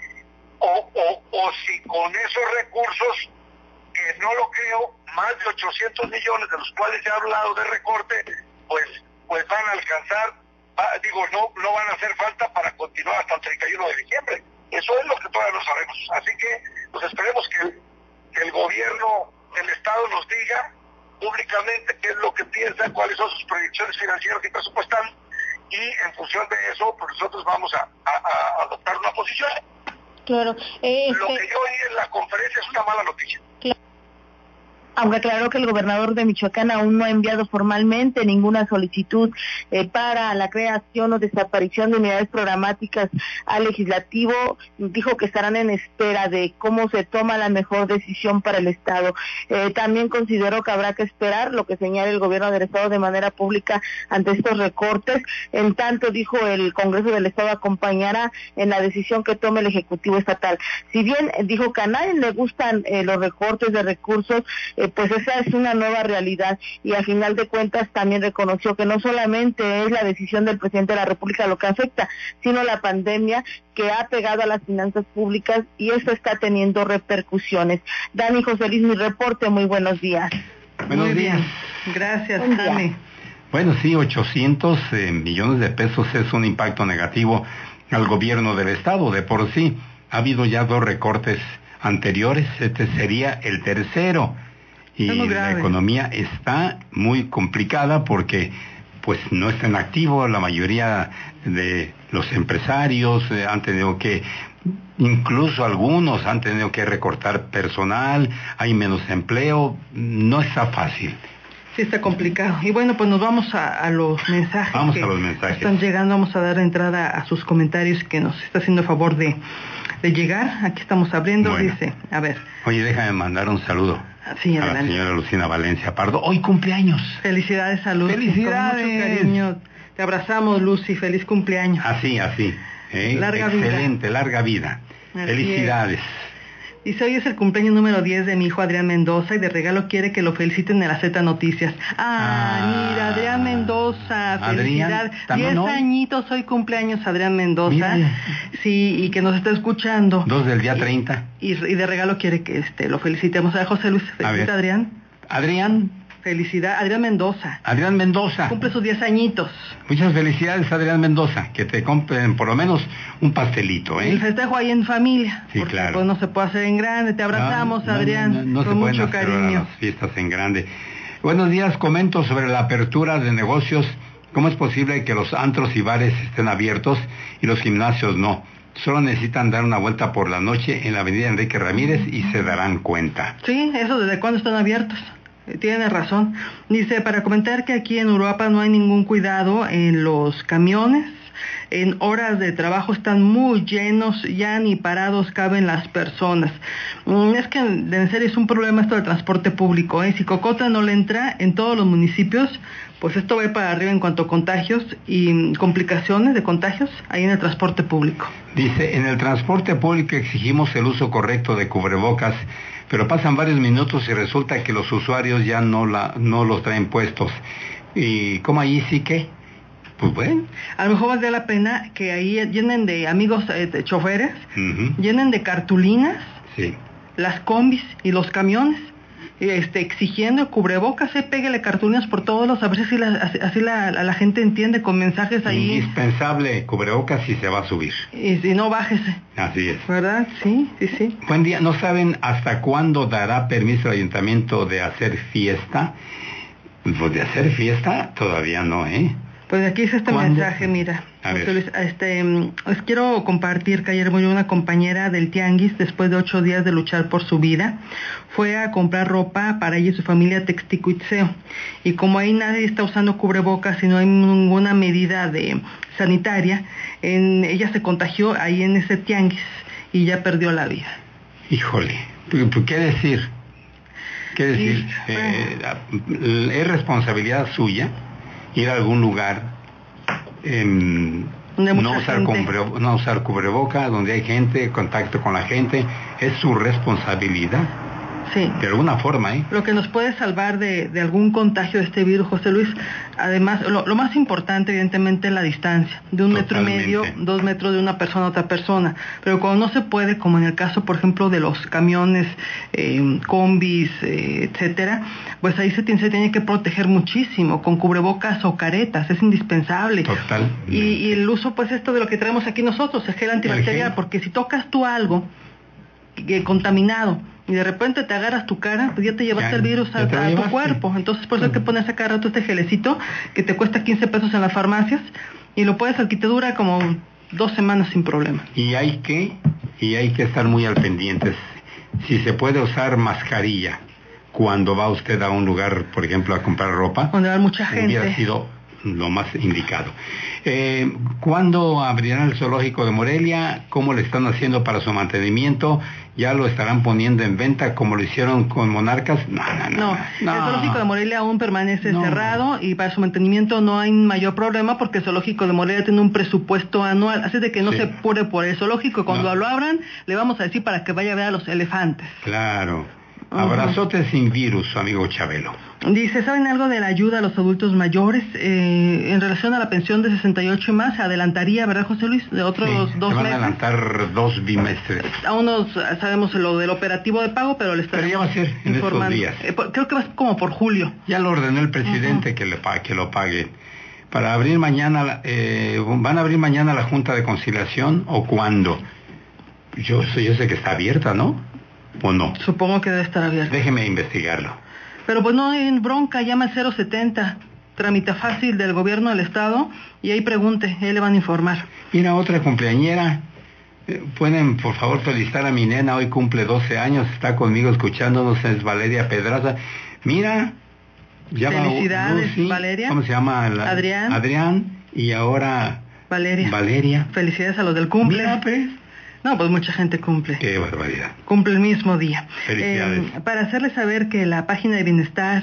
o si con esos recursos, que no lo creo, más de 800 millones de los cuales ya he hablado de recorte, pues van a alcanzar, no van a hacer falta para continuar hasta el 31 de diciembre. Eso es lo que todavía no sabemos. Así que pues esperemos que el gobierno del Estado nos diga públicamente qué es lo que piensa, cuáles son sus proyecciones financieras y presupuestales, y en función de eso, pues nosotros vamos a adoptar una posición. Claro. Lo que yo oí en la conferencia es una mala noticia. Claro. aunque aclaró que el gobernador de Michoacán aún no ha enviado formalmente ninguna solicitud para la creación o desaparición de unidades programáticas al legislativo. Dijo que estarán en espera de cómo se toma la mejor decisión para el Estado. También consideró que habrá que esperar lo que señala el gobierno del Estado de manera pública ante estos recortes. En tanto, dijo, el Congreso del Estado acompañará en la decisión que tome el Ejecutivo Estatal. Si bien dijo que a nadie le gustan los recortes de recursos, pues esa es una nueva realidad, y al final de cuentas también reconoció que no solamente es la decisión del presidente de la República lo que afecta, sino la pandemia que ha pegado a las finanzas públicas, y eso está teniendo repercusiones. Dani, José Luis, mi reporte, muy buenos días. Buenos días. Gracias, Dani. Bueno, sí, 800 millones de pesos es un impacto negativo al gobierno del Estado. De por sí, ha habido ya 2 recortes anteriores, este sería el tercero. Y la economía está muy complicada porque pues no está en activo. La mayoría de los empresarios han tenido que, incluso algunos han tenido que recortar personal, hay menos empleo, no está fácil. Sí, está complicado. Y bueno, pues nos vamos a los mensajes. Vamos a los mensajes. Están llegando, vamos a dar entrada a sus comentarios que nos está haciendo favor de llegar. Aquí estamos abriendo, bueno. Dice, a ver. Oye, déjame mandar un saludo. Sí, a la señora Lucina Valencia Pardo. Hoy cumpleaños. Felicidades a Lucy. Felicidades. Con mucho cariño. Te abrazamos, Lucy. Feliz cumpleaños. Así. Larga vida. Excelente, larga vida. Así Felicidades. Dice, hoy es el cumpleaños número 10 de mi hijo Adrián Mendoza y de regalo quiere que lo feliciten en la Z Noticias. Mira, Adrián Mendoza, felicidades. 10 añitos, hoy cumpleaños Adrián Mendoza. Mira. Sí, y que nos está escuchando. 2 del día 30. Y de regalo quiere que lo felicitemos. A José Luis, felicita a Adrián. Adrián. Felicidad, Adrián Mendoza. Adrián Mendoza. Cumple sus 10 añitos. Muchas felicidades, Adrián Mendoza. Que te compren por lo menos un pastelito, El festejo ahí en familia. Sí, porque claro. Pues no se puede hacer en grande. Te abrazamos, Adrián. No con se mucho pueden hacer cariño. las fiestas en grande. Buenos días, comento sobre la apertura de negocios. ¿Cómo es posible que los antros y bares estén abiertos y los gimnasios no? Solo necesitan dar una vuelta por la noche en la avenida Enrique Ramírez y se darán cuenta. Sí, eso desde cuándo están abiertos. Tiene razón. Dice, para comentar que aquí en Uruapan no hay ningún cuidado en los camiones. En horas de trabajo están muy llenos, ya ni parados caben las personas. Es que en serio es un problema esto del transporte público. Si Cocota no le entra en todos los municipios, pues esto va a ir para arriba en cuanto a contagios y complicaciones de contagios ahí en el transporte público. Dice, en el transporte público exigimos el uso correcto de cubrebocas, pero pasan varios minutos y resulta que los usuarios ya no los traen puestos. ¿Y cómo allí sí que? Pues bueno. A lo mejor valdría la pena que ahí llenen de amigos de choferes, llenen de cartulinas, las combis y los camiones, exigiendo cubrebocas, péguele cartulinas por todos los, a ver si así la gente entiende con mensajes ahí. Indispensable cubrebocas si se va a subir. Y si no, bájese. Así es. ¿Verdad? Sí. Buen día. ¿No saben hasta cuándo dará permiso el ayuntamiento de hacer fiesta? Pues de hacer fiesta todavía no, Pues aquí es este mensaje, mira. Les quiero compartir que ayer murió una compañera del Tianguis después de 8 días de luchar por su vida. Fue a comprar ropa para ella y su familia Texticuitzeo. Y como ahí nadie está usando cubrebocas y no hay ninguna medida sanitaria, ella se contagió ahí en ese Tianguis y ya perdió la vida. Híjole, ¿qué decir? Sí, es responsabilidad suya ir a algún lugar, no usar cubreboca, donde hay gente, contacto con la gente, es su responsabilidad. Sí. De alguna forma, Lo que nos puede salvar de algún contagio de este virus, José Luis, además, lo más importante, evidentemente, es la distancia, de 1,5 metros, 2 metros de una persona a otra persona. Pero cuando no se puede, como en el caso, por ejemplo, de los camiones, combis, etcétera, pues ahí se tiene que proteger muchísimo, con cubrebocas o caretas, es indispensable. Total. Y el uso, pues, esto de lo que traemos aquí nosotros, el gel antibacterial, porque si tocas tú algo contaminado, y de repente te agarras tu cara, pues ya te llevaste el virus a tu cuerpo. Entonces por eso hay que ponerse cada rato este gelecito que te cuesta 15 pesos en las farmacias y lo puedes, que te dura como 2 semanas sin problema. Y hay que estar muy al pendientes. Si se puede usar mascarilla, cuando va usted a un lugar, por ejemplo, a comprar ropa, donde va mucha gente, hubiera sido lo más indicado. ¿Cuándo abrirán el zoológico de Morelia? ¿Cómo le están haciendo para su mantenimiento? ¿Ya lo estarán poniendo en venta como lo hicieron con Monarcas? No. El zoológico de Morelia aún permanece cerrado y para su mantenimiento no hay mayor problema porque el zoológico de Morelia tiene un presupuesto anual, así de que no se apure por el zoológico. Cuando lo abran, le vamos a decir para que vaya a ver a los elefantes. Claro. Abrazote sin virus, amigo Chabelo. Dice, ¿saben algo de la ayuda a los adultos mayores? En relación a la pensión de 68 y más, se adelantaría, ¿verdad, José Luis? De otros 2 meses. Se van a adelantar 2 bimestres. Aún no sabemos lo del operativo de pago, pero le estaremos informando. Pero ya va a ser en estos días. Creo que va a ser como por julio. Ya lo ordenó el presidente que lo pague. Para abrir mañana, ¿van a abrir mañana la Junta de Conciliación o cuándo? Yo sé que está abierta, ¿no? ¿O no? Supongo que debe estar abierta. Déjeme investigarlo. Pero pues no hay bronca, llama al 070, tramita fácil del gobierno del estado y ahí pregunte, ahí le van a informar. Mira, otra cumpleañera, pueden por favor felicitar a mi nena, hoy cumple 12 años, está conmigo escuchándonos, es Valeria Pedraza. Mira, ya felicidades, Lucy, Valeria. ¿Cómo se llama? Adrián. Y ahora Valeria. Felicidades a los del cumple. Mira, pues. No, pues mucha gente cumple. Qué barbaridad. Cumple el mismo día. Felicidades. Para hacerles saber que la página de Bienestar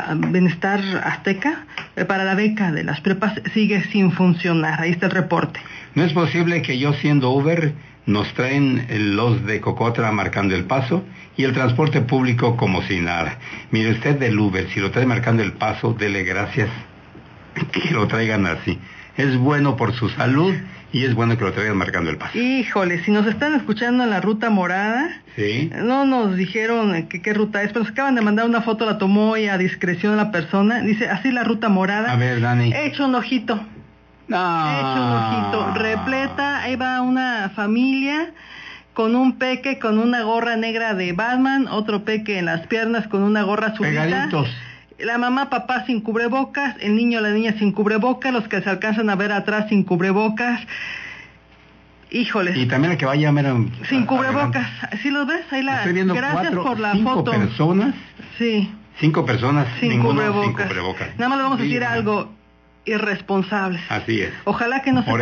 Azteca, para la beca de las prepas, sigue sin funcionar. Ahí está el reporte. No es posible que yo siendo Uber, nos traen los de Cocotra marcando el paso y el transporte público como si nada. Mire usted del Uber, si lo trae marcando el paso, dele gracias que lo traigan así. Es bueno por su salud y es bueno que lo traigan marcando el paso. Híjole, si nos están escuchando en la ruta morada, ¿sí? No nos dijeron qué ruta es, pero nos acaban de mandar una foto, la tomó y a discreción la persona, dice así la ruta morada. A ver, Dani. Hecho un ojito. Hecho un ojito, repleta, ahí va una familia con un peque con una gorra negra de Batman, otro peque en las piernas con una gorra azulita. Pegaditos. La mamá, papá sin cubrebocas, el niño, la niña sin cubrebocas, los que se alcanzan a ver atrás sin cubrebocas. Híjoles. Y también el que vaya sin cubrebocas. ¿Sí los ves? Ahí estoy viendo gracias por la 5 foto. Personas. Sí. 5 personas, sin cubrebocas. Sin cubrebocas. Nada más le vamos a decir algo. Irresponsables. Así es. Ojalá que no se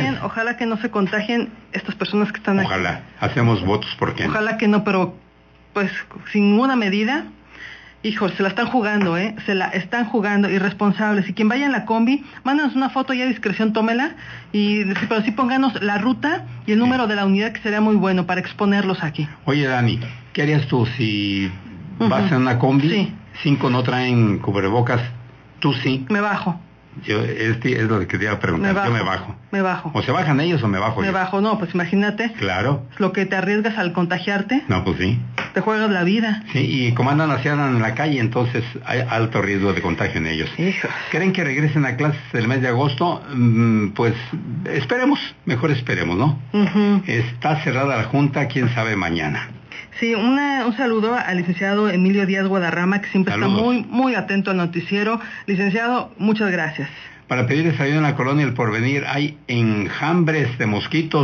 contagien estas personas que están aquí. Ojalá. Hacemos votos por qué. Ojalá que no, pero pues sin ninguna medida. Híjole, se la están jugando, se la están jugando, irresponsables. Y quien vaya en la combi, mándanos una foto ya a discreción, tómela, pero sí pónganos la ruta y el número de la unidad, que sería muy bueno para exponerlos aquí. Oye, Dani, ¿qué harías tú si vas en una combi? Sí. 5 no traen cubrebocas, tú sí. Me bajo. Yo, es lo que te iba a preguntar, yo me bajo. Me bajo. ¿O se bajan ellos o me bajo yo? Me bajo, no, pues imagínate. Claro. Lo que te arriesgas al contagiarte. No, pues sí. Te juegas la vida. Sí, y como andan en la calle, entonces hay alto riesgo de contagio en ellos. Hijo. ¿Creen que regresen a clases el mes de agosto? Pues esperemos, mejor esperemos, ¿no? Está cerrada la junta, quién sabe mañana. Sí, un saludo al licenciado Emilio Díaz Guadarrama, que siempre Saludos. Está muy, muy atento al noticiero. Licenciado, muchas gracias. Para pedirles ayuda en la colonia El Porvenir, hay enjambres de mosquitos,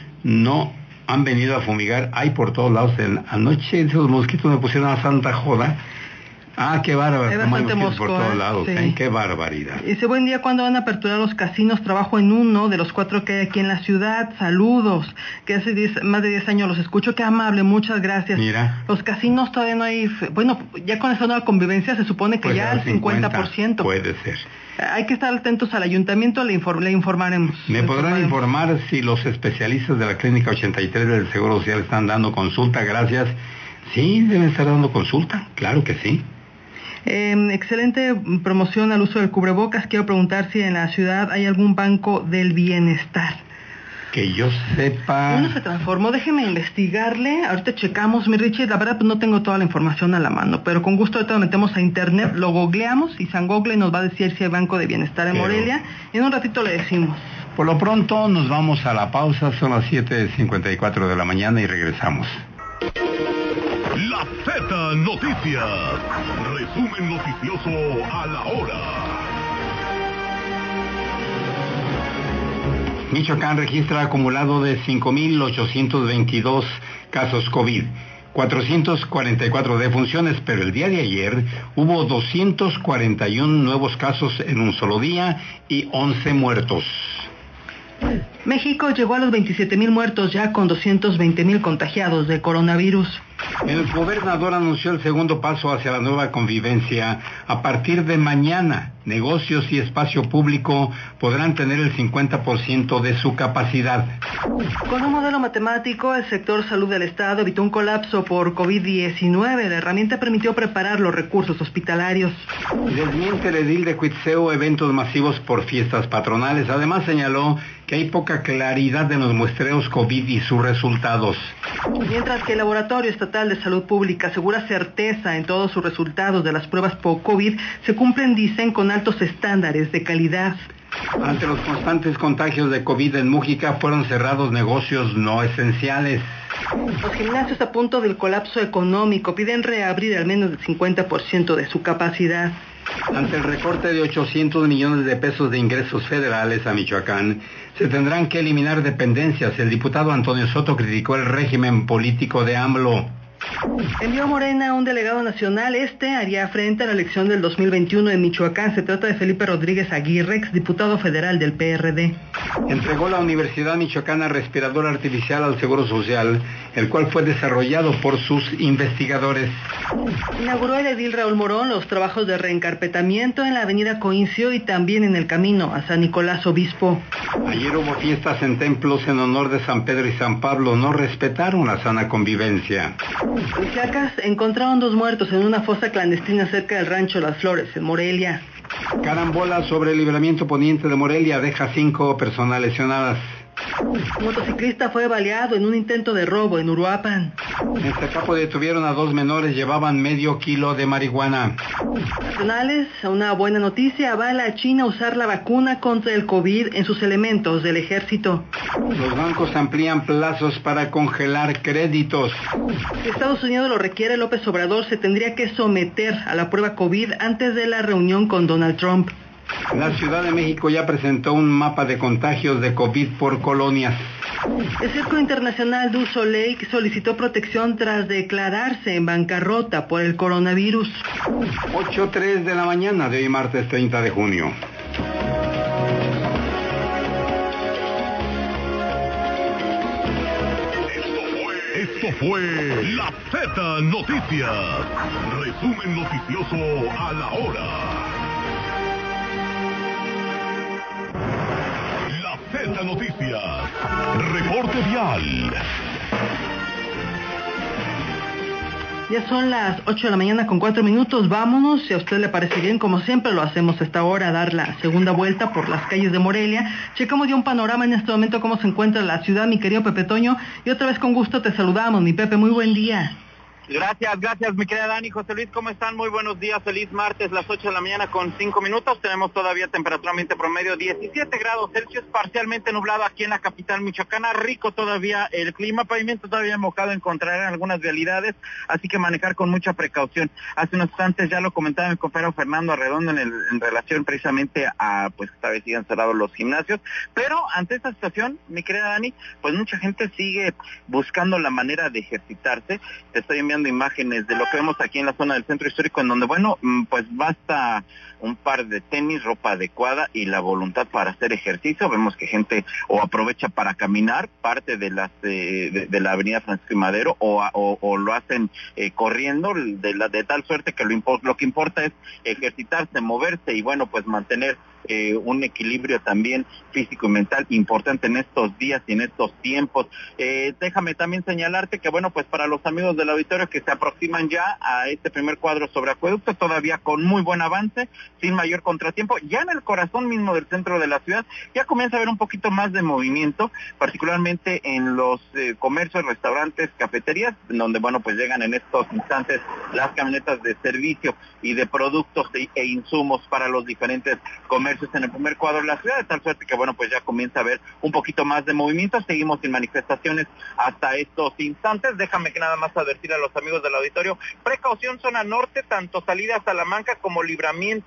no han venido a fumigar, hay por todos lados. Anoche esos mosquitos me pusieron a santa joda. Ah, qué bárbaro, como hay mosquitos por todos lados, sí. Qué barbaridad. Dice, buen día, ¿cuándo van a aperturar los casinos? Trabajo en uno de los 4 que hay aquí en la ciudad, saludos, que hace más de 10 años los escucho, qué amable, muchas gracias. Mira. Los casinos todavía no hay, bueno, ya con esa nueva convivencia se supone que pues ya el 50%. Puede ser. Hay que estar atentos al ayuntamiento, le informaremos. ¿Me podrán informar si los especialistas de la Clínica 83 del Seguro Social están dando consulta? Gracias. Sí, deben estar dando consulta, claro que sí. Excelente promoción al uso del cubrebocas. Quiero preguntar si en la ciudad hay algún banco del bienestar. Que yo sepa... Uno se transformó, déjeme investigarle. Ahorita checamos, mi Richie. La verdad, pues no tengo toda la información a la mano, pero con gusto ahorita nos metemos a internet, lo googleamos y San Google nos va a decir si hay banco de bienestar en Morelia. En un ratito le decimos. Por lo pronto nos vamos a la pausa, son las 7:54 de la mañana y regresamos. La Z Noticias. Resumen noticioso a la hora. Michoacán registra acumulado de 5,822 casos COVID. 444 defunciones, pero el día de ayer hubo 241 nuevos casos en un solo día y 11 muertos. México llegó a los 27,000 muertos ya con 220,000 contagiados de coronavirus. El gobernador anunció el segundo paso hacia la nueva convivencia. A partir de mañana, negocios y espacio público podrán tener el 50% de su capacidad. Con un modelo matemático, el sector salud del Estado evitó un colapso por COVID-19. La herramienta permitió preparar los recursos hospitalarios. Desmiente el edil de Cuitzeo eventos masivos por fiestas patronales. Además señaló que hay poca claridad en los muestreos COVID y sus resultados. Mientras que el Laboratorio Estatal de Salud Pública asegura certeza en todos sus resultados de las pruebas por COVID, se cumplen, dicen, con altos estándares de calidad. Ante los constantes contagios de COVID en Mújica, fueron cerrados negocios no esenciales. Los gimnasios a punto del colapso económico piden reabrir al menos el 50% de su capacidad. Ante el recorte de 800 millones de pesos de ingresos federales a Michoacán, se tendrán que eliminar dependencias. El diputado Antonio Soto criticó el régimen político de AMLO. Envió Morena un delegado nacional. Haría frente a la elección del 2021 en Michoacán. Se trata de Felipe Rodríguez Aguirre, exdiputado federal del PRD. Entregó la Universidad Michoacana respirador artificial al Seguro Social, el cual fue desarrollado por sus investigadores. Inauguró el edil Raúl Morón los trabajos de reencarpetamiento en la avenida Coincio y también en el camino a San Nicolás Obispo. Ayer hubo fiestas en templos en honor de San Pedro y San Pablo. No respetaron la sana convivencia. Policíacas encontraron 2 muertos en una fosa clandestina cerca del rancho Las Flores, en Morelia. Carambola sobre el libramiento poniente de Morelia deja 5 personas lesionadas. Un motociclista fue baleado en un intento de robo en Uruapan. En Zacapo detuvieron a 2 menores, llevaban medio kilo de marihuana. Nacionales, una buena noticia, avala a China usar la vacuna contra el COVID en sus elementos del ejército. Los bancos amplían plazos para congelar créditos. Si Estados Unidos lo requiere, López Obrador se tendría que someter a la prueba COVID antes de la reunión con Donald Trump. La Ciudad de México ya presentó un mapa de contagios de COVID por colonias. El Circo Internacional du Soleil solicitó protección tras declararse en bancarrota por el coronavirus. 8:03 de la mañana de hoy, martes 30 de junio. Esto fue La Z Noticias. Resumen noticioso a la hora. Z Noticias. Reporte vial. Ya son las 8 de la mañana con 4 minutos. Vámonos, si a usted le parece bien, como siempre lo hacemos a esta hora, dar la segunda vuelta por las calles de Morelia. Checamos ya un panorama en este momento cómo se encuentra la ciudad, mi querido Pepe Toño. Y otra vez con gusto te saludamos, mi Pepe, muy buen día. Gracias, mi querida Dani. José Luis, ¿cómo están? Muy buenos días, feliz martes, las 8 de la mañana con 5 minutos. Tenemos todavía temperatura ambiente promedio 17 grados Celsius, parcialmente nublado aquí en la capital michoacana, rico todavía el clima, pavimento todavía mojado, encontrarán algunas vialidades, así que manejar con mucha precaución. Hace unos instantes ya lo comentaba mi compañero Fernando Arredondo en relación precisamente a, pues esta vez siguen cerrados los gimnasios, pero ante esta situación, mi querida Dani, pues mucha gente sigue buscando la manera de ejercitarse. Te estoy enviando imágenes de lo que vemos aquí en la zona del centro histórico, en donde, bueno, pues basta un par de tenis, ropa adecuada y la voluntad para hacer ejercicio. Vemos que gente o aprovecha para caminar parte de las de la avenida Francisco y Madero o lo hacen corriendo de tal suerte que lo que importa es ejercitarse, moverse y, bueno, pues mantener un equilibrio también físico y mental importante en estos días y en estos tiempos. Déjame también señalarte que, bueno, pues para los amigos del auditorio que se aproximan ya a este primer cuadro sobre acueducto, todavía con muy buen avance, sin mayor contratiempo, ya en el corazón mismo del centro de la ciudad, ya comienza a haber un poquito más de movimiento, particularmente en los comercios, restaurantes, cafeterías, donde, bueno, pues llegan en estos instantes las camionetas de servicio y de productos e insumos para los diferentes comercios en el primer cuadro de la ciudad, de tal suerte que, bueno, pues ya comienza a haber un poquito más de movimiento. Seguimos sin manifestaciones hasta estos instantes. Déjame que nada más advertir a los amigos del auditorio, precaución zona norte, tanto salida a Salamanca como Libramiento,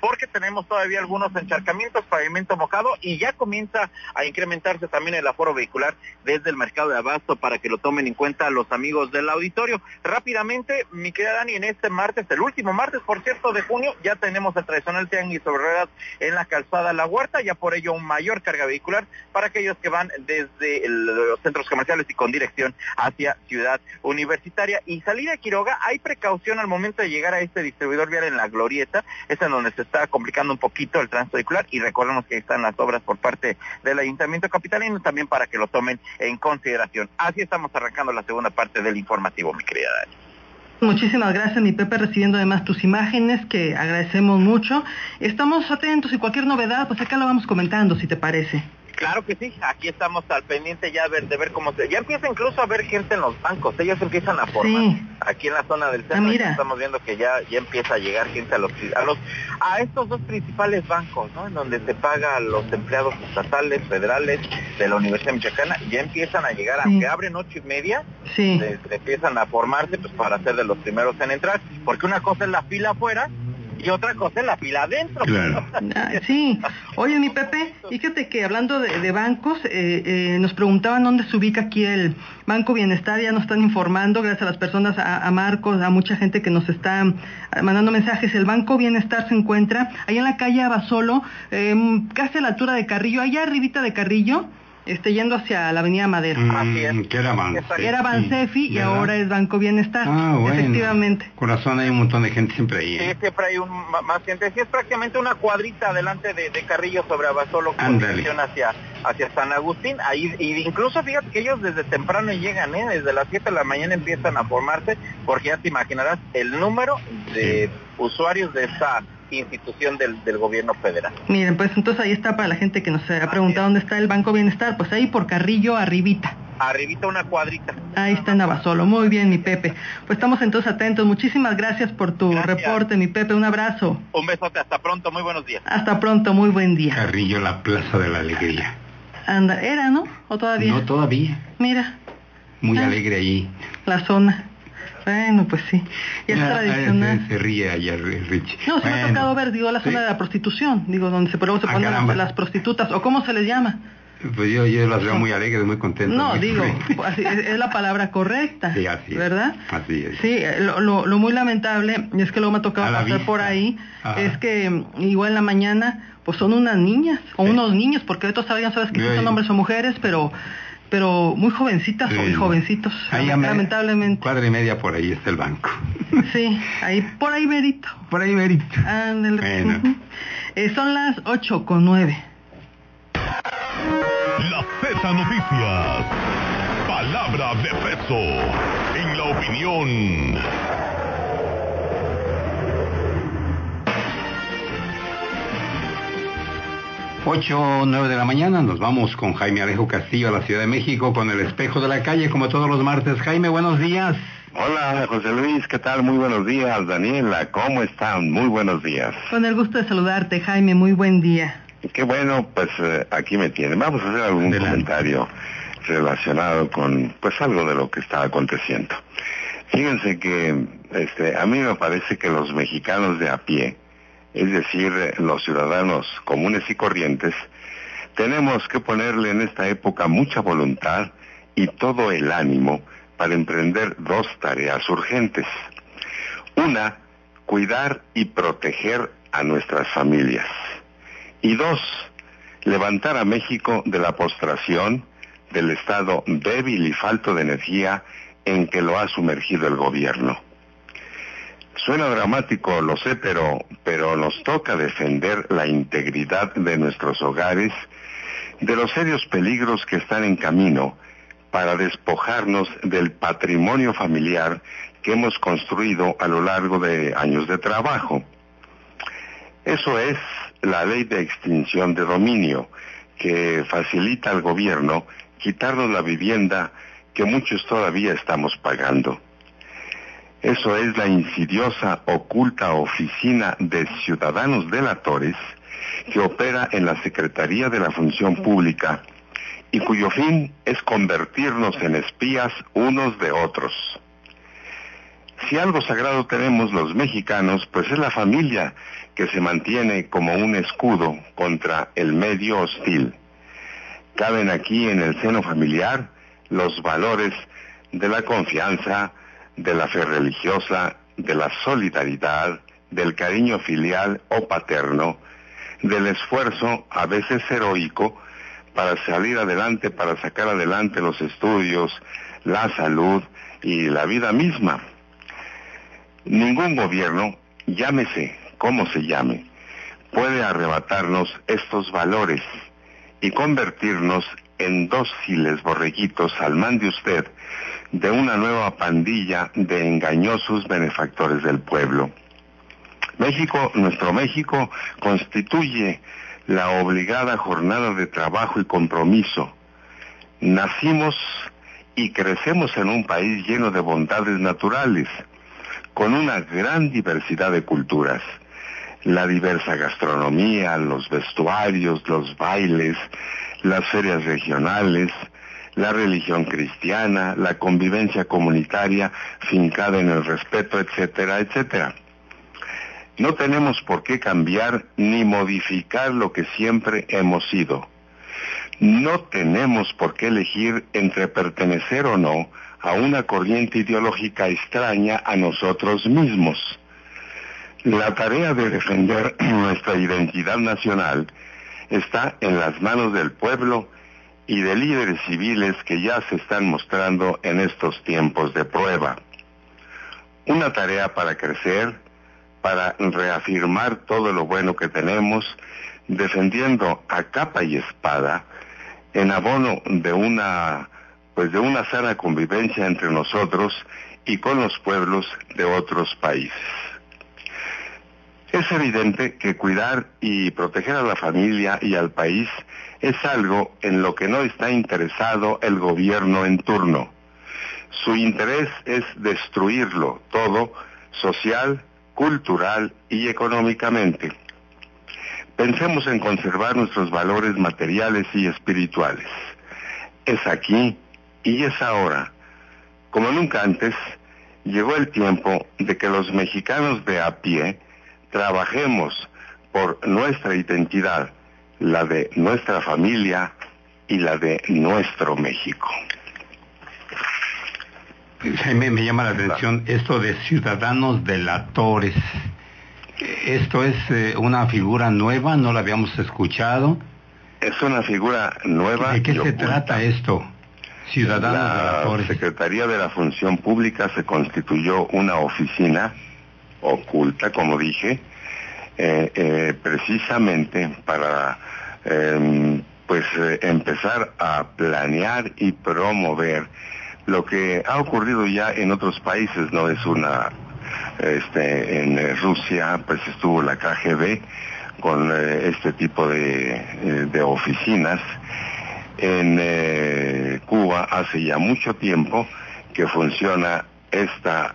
porque tenemos todavía algunos encharcamientos, pavimento mojado, y ya comienza a incrementarse también el aforo vehicular desde el mercado de Abasto, para que lo tomen en cuenta los amigos del auditorio. Rápidamente, mi querida Dani, en este martes, el último martes, por cierto, de junio, ya tenemos el tradicional tianguis sobre ruedas en la calzada La Huerta, ya por ello un mayor carga vehicular para aquellos que van desde los centros comerciales y con dirección hacia Ciudad Universitaria. Y salida de Quiroga, hay precaución al momento de llegar a este distribuidor vial en la Glorieta, es en donde se está complicando un poquito el tránsito vehicular, y recordemos que están las obras por parte del Ayuntamiento Capitalino, también para que lo tomen en consideración. Así estamos arrancando la segunda parte del informativo, mi querida Dani. Muchísimas gracias, mi Pepe, recibiendo además tus imágenes, que agradecemos mucho. Estamos atentos y cualquier novedad, pues acá lo vamos comentando, si te parece. Claro que sí, aquí estamos al pendiente ya de ver cómo se... Ya empieza incluso a ver gente en los bancos, ellos empiezan a formar. Sí. Aquí en la zona del centro estamos viendo que ya empieza a llegar gente a estos dos principales bancos, ¿no? En donde se paga a los empleados estatales, federales, de la Universidad Michoacana, ya empiezan a llegar, aunque abren 8:30, se empiezan a formarse pues para ser de los primeros en entrar, porque una cosa es la fila afuera, y otra cosa es la fila adentro. Claro. Sí. Oye, mi Pepe, fíjate que hablando de bancos, nos preguntaban dónde se ubica aquí el Banco Bienestar. Ya nos están informando, gracias a las personas, a Marcos, a mucha gente que nos está mandando mensajes. El Banco Bienestar se encuentra ahí en la calle Abasolo, casi a la altura de Carrillo, allá arribita de Carrillo, yendo hacia la avenida Madero. Así es. Que era Bansefi. Era Bansefi y ahora es Banco Bienestar. Bueno. Efectivamente. Corazón, hay un montón de gente siempre ahí. Sí, siempre hay más gente. Sí, es prácticamente una cuadrita adelante de Carrillo sobre Abasolo, con dirección hacia San Agustín. Ahí, y incluso fíjate que ellos desde temprano llegan, desde las 7 de la mañana empiezan a formarse, porque ya te imaginarás el número de usuarios de esa institución del gobierno federal. Miren, pues entonces ahí está, para la gente que nos ha preguntado dónde está el Banco Bienestar, pues ahí por Carrillo, arribita. Arribita una cuadrita. Ahí está en Abasolo. Muy bien, mi Pepe. Pues estamos entonces atentos. Muchísimas gracias por tu reporte, mi Pepe. Un abrazo. Un besote. Hasta pronto. Muy buenos días. Hasta pronto. Muy buen día. Carrillo, la Plaza de la Alegría. Anda, ¿era, no? ¿O todavía? No, todavía. Mira. Muy alegre allí. La zona. Bueno, pues sí. Y es tradicional. Se ríe allá, Rich. No, se me ha tocado ver, la zona de la prostitución, donde se ponen las prostitutas, o ¿cómo se les llama? Pues yo las veo muy alegres, muy contentas. No, así, es la palabra correcta. Sí, así ¿verdad? Es, así es. Sí, lo muy lamentable, es que luego me ha tocado pasar por ahí, es que igual en la mañana, pues son unas niñas, o unos niños, porque de todas ya sabes que son hombres o mujeres, pero muy jovencitas y jovencitos, lamentablemente. 4:30 por ahí está el banco. Sí, por ahí verito. Por ahí verito. Bueno. Son las 8:09. La Z Noticias. Palabra de peso en la opinión. Ocho o 9 de la mañana, nos vamos con Jaime Alejo Castillo a la Ciudad de México con el espejo de la calle, como todos los martes. Jaime, buenos días. Hola, José Luis, ¿qué tal? Muy buenos días. Daniela, ¿cómo están? Muy buenos días. Con el gusto de saludarte, Jaime, muy buen día. Qué bueno, pues aquí me tienen. Vamos a hacer algún comentario relacionado con, pues, algo de lo que está aconteciendo. Fíjense que a mí me parece que los mexicanos de a pie, es decir, los ciudadanos comunes y corrientes, tenemos que ponerle en esta época mucha voluntad y todo el ánimo para emprender dos tareas urgentes. Una, cuidar y proteger a nuestras familias. Y dos, levantar a México de la postración, del estado débil y falto de energía en que lo ha sumergido el gobierno. Suena dramático, lo sé, pero nos toca defender la integridad de nuestros hogares de los serios peligros que están en camino para despojarnos del patrimonio familiar que hemos construido a lo largo de años de trabajo. Eso es la ley de extinción de dominio, que facilita al gobierno quitarnos la vivienda que muchos todavía estamos pagando. Eso es la insidiosa, oculta oficina de ciudadanos delatores que opera en la Secretaría de la Función Pública y cuyo fin es convertirnos en espías unos de otros. Si algo sagrado tenemos los mexicanos, pues es la familia, que se mantiene como un escudo contra el medio hostil. Caben aquí en el seno familiar los valores de la confianza, de la fe religiosa, de la solidaridad, del cariño filial o paterno, del esfuerzo a veces heroico para salir adelante, para sacar adelante los estudios, la salud y la vida misma. Ningún gobierno, llámese como se llame, puede arrebatarnos estos valores y convertirnos en dóciles borreguitos al mande usted de una nueva pandilla de engañosos benefactores del pueblo. México, nuestro México, constituye la obligada jornada de trabajo y compromiso. Nacimos y crecemos en un país lleno de bondades naturales, con una gran diversidad de culturas. La diversa gastronomía, los vestuarios, los bailes, las ferias regionales, la religión cristiana, la convivencia comunitaria fincada en el respeto, etcétera, etcétera. No tenemos por qué cambiar ni modificar lo que siempre hemos sido. No tenemos por qué elegir entre pertenecer o no a una corriente ideológica extraña a nosotros mismos. La tarea de defender nuestra identidad nacional está en las manos del pueblo y de líderes civiles que ya se están mostrando en estos tiempos de prueba. Una tarea para crecer, para reafirmar todo lo bueno que tenemos, defendiendo a capa y espada, en abono de una sana convivencia entre nosotros y con los pueblos de otros países. Es evidente que cuidar y proteger a la familia y al país es algo en lo que no está interesado el gobierno en turno. Su interés es destruirlo todo, social, cultural y económicamente. Pensemos en conservar nuestros valores materiales y espirituales. Es aquí y es ahora. Como nunca antes, llegó el tiempo de que los mexicanos de a pie trabajemos por nuestra identidad, la de nuestra familia y la de nuestro México. Jaime, me llama la atención esto de ciudadanos delatores. ¿Esto es una figura nueva? ¿No la habíamos escuchado? Es una figura nueva. ¿De qué se trata esto? Ciudadanos delatores. La Secretaría de la Función Pública se constituyó una oficina oculta, como dije, precisamente para empezar a planear y promover lo que ha ocurrido ya en otros países. No es en Rusia pues estuvo la KGB con este tipo de oficinas. En Cuba hace ya mucho tiempo que funciona esta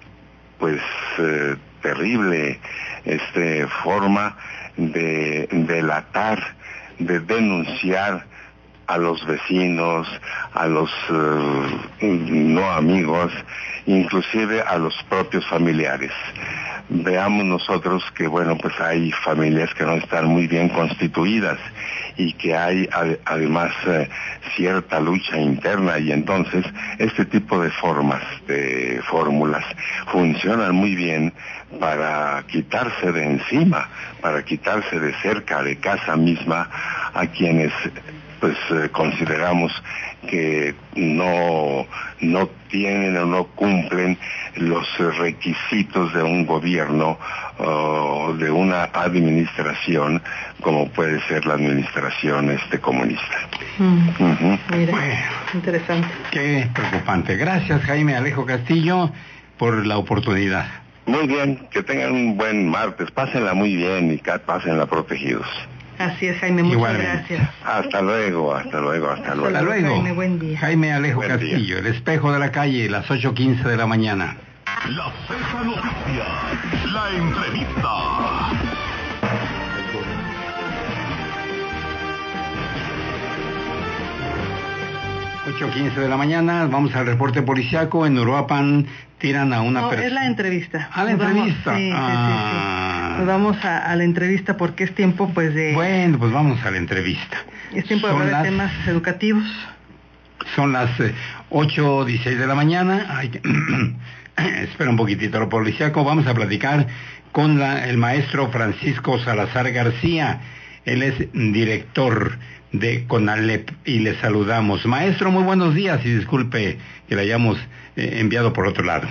terrible forma de delatar, de denunciar a los vecinos, a los no amigos, inclusive a los propios familiares. Veamos nosotros que hay familias que no están muy bien constituidas y que hay además cierta lucha interna, y entonces este tipo de fórmulas funcionan muy bien para quitarse de encima, para quitarse de cerca, de casa misma, a quienes consideramos que no tienen o no cumplen los requisitos de un gobierno o de una administración como puede ser la administración comunista. Mira, bueno, interesante. Qué preocupante. Gracias, Jaime Alejo Castillo, por la oportunidad. Muy bien, que tengan un buen martes, pásenla muy bien y pásenla protegidos. Así es, Jaime, muchas gracias. Hasta luego. Hasta luego. Jaime, buen día. Jaime Alejo Castillo, El Espejo de la Calle, las 8:15 de la mañana. La Z Noticias, la entrevista. 8:15 de la mañana, vamos al reporte policiaco. En Uruapan tiran a una persona. Es la entrevista. Ah, la entrevista. Sí. Nos vamos a la entrevista porque es tiempo pues de... Bueno, pues vamos a la entrevista. Es tiempo de hablar de temas educativos. Son las 8:16 de la mañana. Ay, espera un poquitito, lo policiaco. Vamos a platicar con el maestro Francisco Salazar García. Él es director de CONALEP y le saludamos. Maestro, muy buenos días y disculpe que le hayamos enviado por otro lado.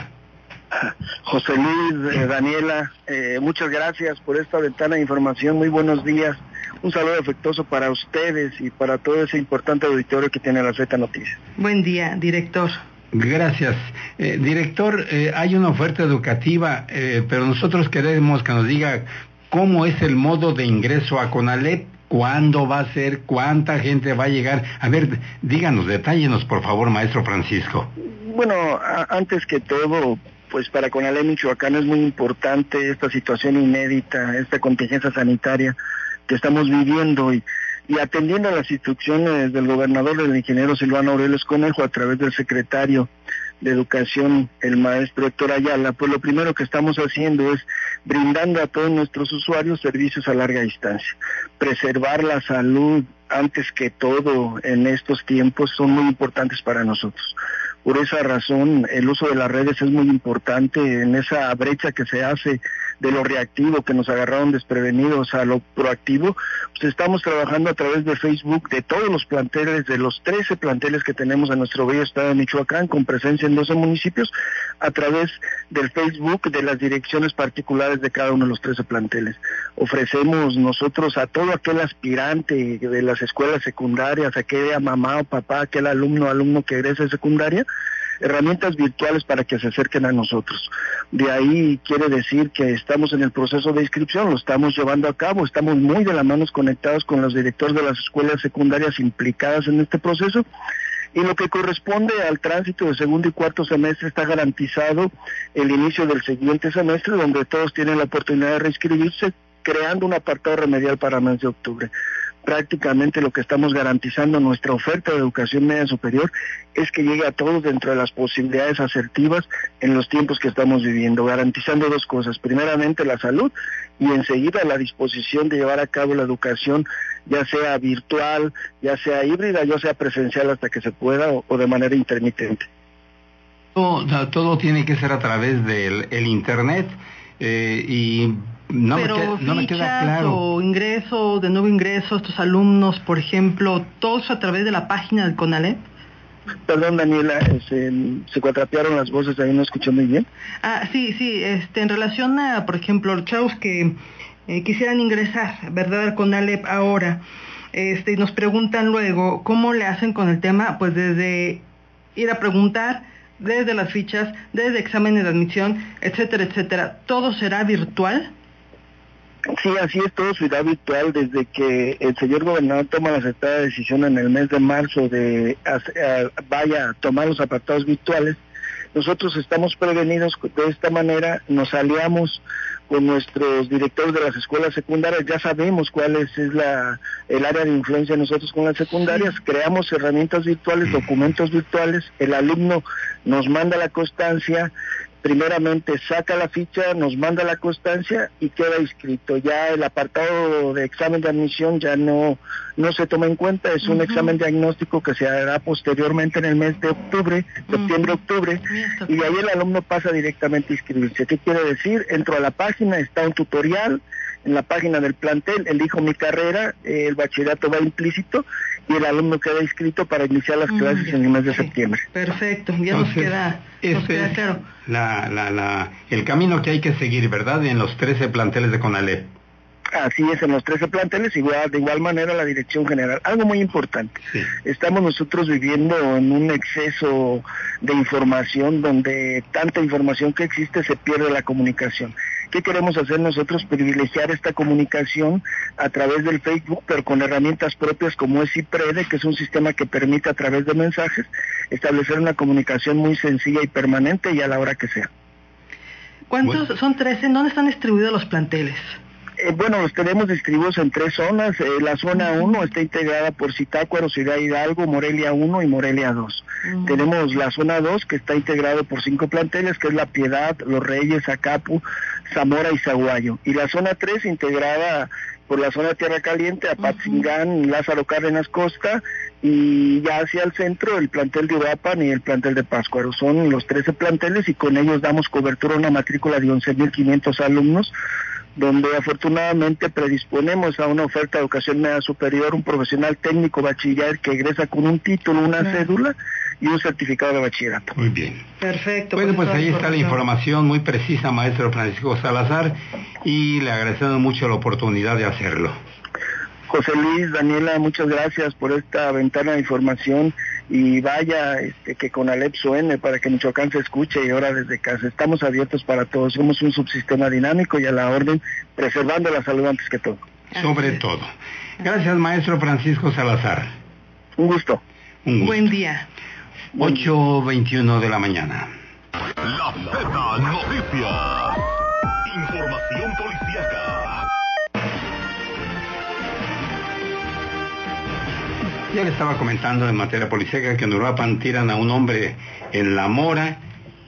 José Luis, Daniela, muchas gracias por esta ventana de información. Muy buenos días. Un saludo afectuoso para ustedes y para todo ese importante auditorio que tiene la Z Noticias. Buen día, director. Gracias. Director, hay una oferta educativa, pero nosotros queremos que nos diga cómo es el modo de ingreso a CONALEP, cuándo va a ser, cuánta gente va a llegar. A ver, díganos, detállenos por favor, maestro Francisco. Bueno, antes que todo, pues para CONALEP Michoacán es muy importante esta situación inédita, esta contingencia sanitaria que estamos viviendo y atendiendo a las instrucciones del gobernador, del ingeniero Silvano Aureoles Conejo, a través del secretario de Educación, el maestro Héctor Ayala, pues lo primero que estamos haciendo es brindando a todos nuestros usuarios servicios a larga distancia. Preservar la salud antes que todo en estos tiempos son muy importantes para nosotros. Por esa razón, el uso de las redes es muy importante en esa brecha que se hace de lo reactivo, que nos agarraron desprevenidos, a lo proactivo. Pues estamos trabajando a través de Facebook de todos los planteles, de los 13 planteles que tenemos en nuestro bello estado de Michoacán, con presencia en 12 municipios, a través del Facebook de las direcciones particulares de cada uno de los 13 planteles. Ofrecemos nosotros a todo aquel aspirante de las escuelas secundarias, aquella mamá o papá, aquel alumno que egresa de secundaria, herramientas virtuales para que se acerquen a nosotros. De ahí quiere decir que estamos en el proceso de inscripción, lo estamos llevando a cabo, estamos muy de la mano conectados con los directores de las escuelas secundarias implicadas en este proceso, y lo que corresponde al tránsito de segundo y cuarto semestre está garantizado el inicio del siguiente semestre, donde todos tienen la oportunidad de reinscribirse, creando un apartado remedial para el mes de octubre. Prácticamente lo que estamos garantizando en nuestra oferta de educación media superior es que llegue a todos dentro de las posibilidades asertivas en los tiempos que estamos viviendo, garantizando dos cosas: primeramente la salud y enseguida la disposición de llevar a cabo la educación, ya sea virtual, ya sea híbrida, ya sea presencial hasta que se pueda o de manera intermitente. Todo tiene que ser a través del internet y no me queda claro. O ingreso, de nuevo ingreso, estos alumnos, por ejemplo, todos a través de la página del CONALEP. Perdón, Daniela, se cuatrapearon las voces, ahí no escuché muy bien. Sí, en relación a, por ejemplo, los chavos que quisieran ingresar, ¿verdad?, al CONALEP ahora, nos preguntan luego cómo le hacen con el tema, pues desde ir a preguntar, desde las fichas, desde exámenes de admisión, etcétera, etcétera. ¿Todo será virtual? Sí, así es, todo será virtual desde que el señor gobernador toma la acertada decisión en el mes de marzo de vaya a tomar los apartados virtuales. Nosotros estamos prevenidos de esta manera, nos aliamos con nuestros directores de las escuelas secundarias, ya sabemos cuál es el área de influencia de nosotros con las secundarias, creamos herramientas virtuales, documentos virtuales, el alumno nos manda la constancia, primeramente saca la ficha, nos manda la constancia y queda inscrito. Ya el apartado de examen de admisión ya no se toma en cuenta, es un examen diagnóstico que se hará posteriormente en el mes de octubre, septiembre-octubre, y de ahí el alumno pasa directamente a inscribirse. ¿Qué quiere decir? Entro a la página, está un tutorial, en la página del plantel, elijo mi carrera, el bachillerato va implícito, y el alumno queda inscrito para iniciar las clases en el mes de septiembre. Perfecto, ya entonces, nos queda claro. El camino que hay que seguir, ¿verdad?, en los 13 planteles de CONALEP. Así es, en los 13 planteles, de igual manera la dirección general. Algo muy importante, estamos nosotros viviendo en un exceso de información, donde tanta información que existe se pierde la comunicación. ¿Qué queremos hacer nosotros? Privilegiar esta comunicación a través del Facebook, pero con herramientas propias como es CIPREDE, que es un sistema que permite a través de mensajes establecer una comunicación muy sencilla y permanente y a la hora que sea. ¿Cuántos son 13? ¿Dónde están distribuidos los planteles? Bueno, los tenemos distribuidos en 3 zonas. La zona 1 está integrada por Zitácuaro, Ciudad Hidalgo, Morelia 1 y Morelia 2. Tenemos la zona 2 que está integrado por 5 planteles, que es La Piedad, Los Reyes, Acapu, Zamora y Zaguayo. Y la zona 3 integrada por la zona de Tierra Caliente, Apatzingán, Lázaro Cárdenas Costa, y ya hacia el centro el plantel de Uruapan y el plantel de Pátzcuaro. Son los 13 planteles y con ellos damos cobertura a una matrícula de 11.500 alumnos, donde afortunadamente predisponemos a una oferta de educación media superior, un profesional técnico bachiller que egresa con un título, una cédula y un certificado de bachillerato. Muy bien. Perfecto. Bueno, pues ahí está la información muy precisa, maestro Francisco Salazar, y le agradecemos mucho la oportunidad de hacerlo. José Luis, Daniela, muchas gracias por esta ventana de información, y vaya que con Alep suene para que Michoacán se escuche, y ahora desde casa estamos abiertos para todos. Somos un subsistema dinámico y a la orden, preservando la salud antes que todo. Sobre todo. Gracias, maestro Francisco Salazar. Un gusto. Buen día. 8:21 de la mañana. La Z Noticias. Información policíaca. Ya le estaba comentando en materia policíaca que en Uruapan tiran a un hombre en La Mora,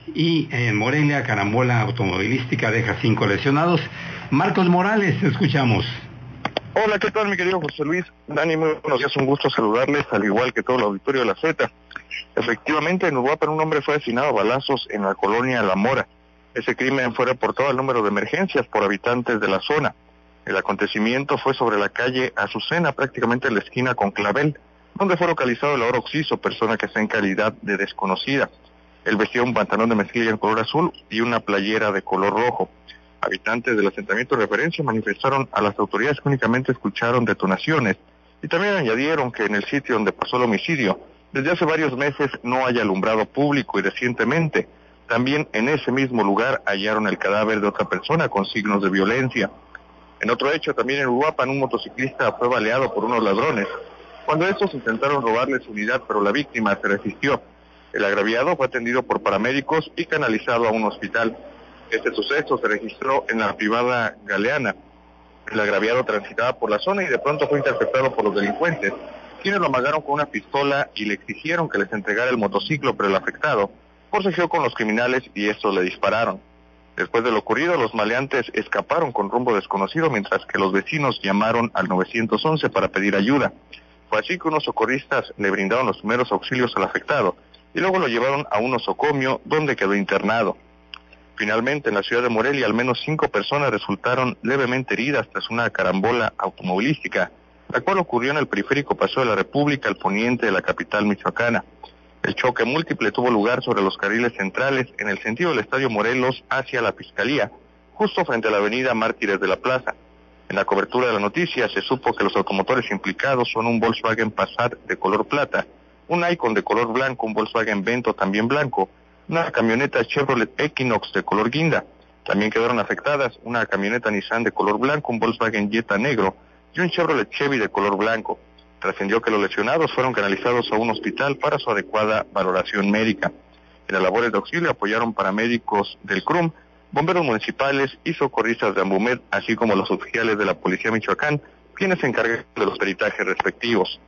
y en Morelia carambola automovilística deja 5 lesionados. Marcos Morales, te escuchamos. Hola, ¿qué tal, mi querido José Luis? Dani, muy buenos días, un gusto saludarles, al igual que todo el auditorio de la Z. Efectivamente, en Uruapan un hombre fue asesinado a balazos en la colonia La Mora. Ese crimen fue reportado al número de emergencias por habitantes de la zona. El acontecimiento fue sobre la calle Azucena, prácticamente en la esquina con Clavel, donde fue localizado el ahora occiso, persona que está en calidad de desconocida. Él vestía un pantalón de mezclilla en color azul y una playera de color rojo. Habitantes del asentamiento de referencia manifestaron a las autoridades que únicamente escucharon detonaciones, y también añadieron que en el sitio donde pasó el homicidio, desde hace varios meses no hay alumbrado público, y recientemente también en ese mismo lugar hallaron el cadáver de otra persona con signos de violencia. En otro hecho, también en Uruapan, un motociclista fue baleado por unos ladrones cuando estos intentaron robarle su unidad, pero la víctima se resistió. El agraviado fue atendido por paramédicos y canalizado a un hospital. Este suceso se registró en la privada Galeana. El agraviado transitaba por la zona y de pronto fue interceptado por los delincuentes, quienes lo amagaron con una pistola y le exigieron que les entregara el motociclo, pero el afectado forcejeó con los criminales y estos le dispararon. Después de lo ocurrido, los maleantes escaparon con rumbo desconocido, mientras que los vecinos llamaron al 911 para pedir ayuda. Fue así que unos socorristas le brindaron los primeros auxilios al afectado y luego lo llevaron a un nosocomio, donde quedó internado. Finalmente, en la ciudad de Morelia, al menos 5 personas resultaron levemente heridas tras una carambola automovilística, la cual ocurrió en el periférico Paseo de la República, al poniente de la capital michoacana. El choque múltiple tuvo lugar sobre los carriles centrales en el sentido del Estadio Morelos hacia la Fiscalía, justo frente a la avenida Mártires de la Plaza. En la cobertura de la noticia se supo que los automotores implicados son un Volkswagen Passat de color plata, un Icon de color blanco, un Volkswagen Vento también blanco, una camioneta Chevrolet Equinox de color guinda. También quedaron afectadas una camioneta Nissan de color blanco, un Volkswagen Jetta negro y un Chevrolet Chevy de color blanco. Trascendió que los lesionados fueron canalizados a un hospital para su adecuada valoración médica. En las labores de auxilio apoyaron paramédicos del CRUM, bomberos municipales y socorristas de Ambumed, así como los oficiales de la Policía Michoacán, quienes se encargan de los peritajes respectivos.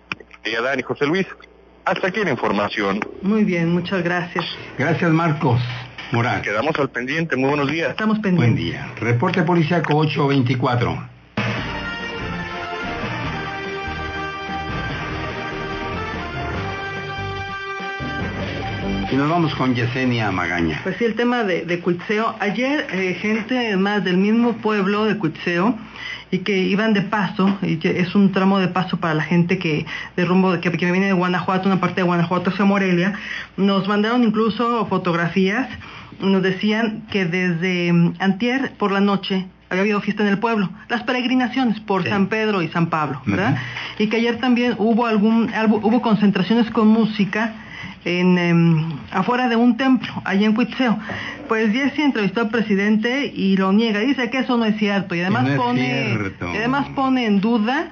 Y Dani, José Luis, hasta aquí la información. Muy bien, muchas gracias. Gracias, Marcos Morales. Quedamos al pendiente, muy buenos días. Estamos pendientes. Buen día. Reporte policíaco 824. Y nos vamos con Yesenia Magaña. Pues sí, el tema de Cuitzeo. Ayer gente más del mismo pueblo de Cuitzeo y que iban de paso, y es un tramo de paso para la gente que de rumbo que viene de Guanajuato, una parte de Guanajuato hacia Morelia, nos mandaron incluso fotografías, nos decían que desde antier por la noche había habido fiesta en el pueblo, las peregrinaciones por San Pedro y San Pablo, ¿verdad? Y que ayer también hubo concentraciones con música afuera de un templo, allá en Cuitzeo. Pues Jesse entrevistó al presidente y lo niega, dice que eso no es cierto, y además pone en duda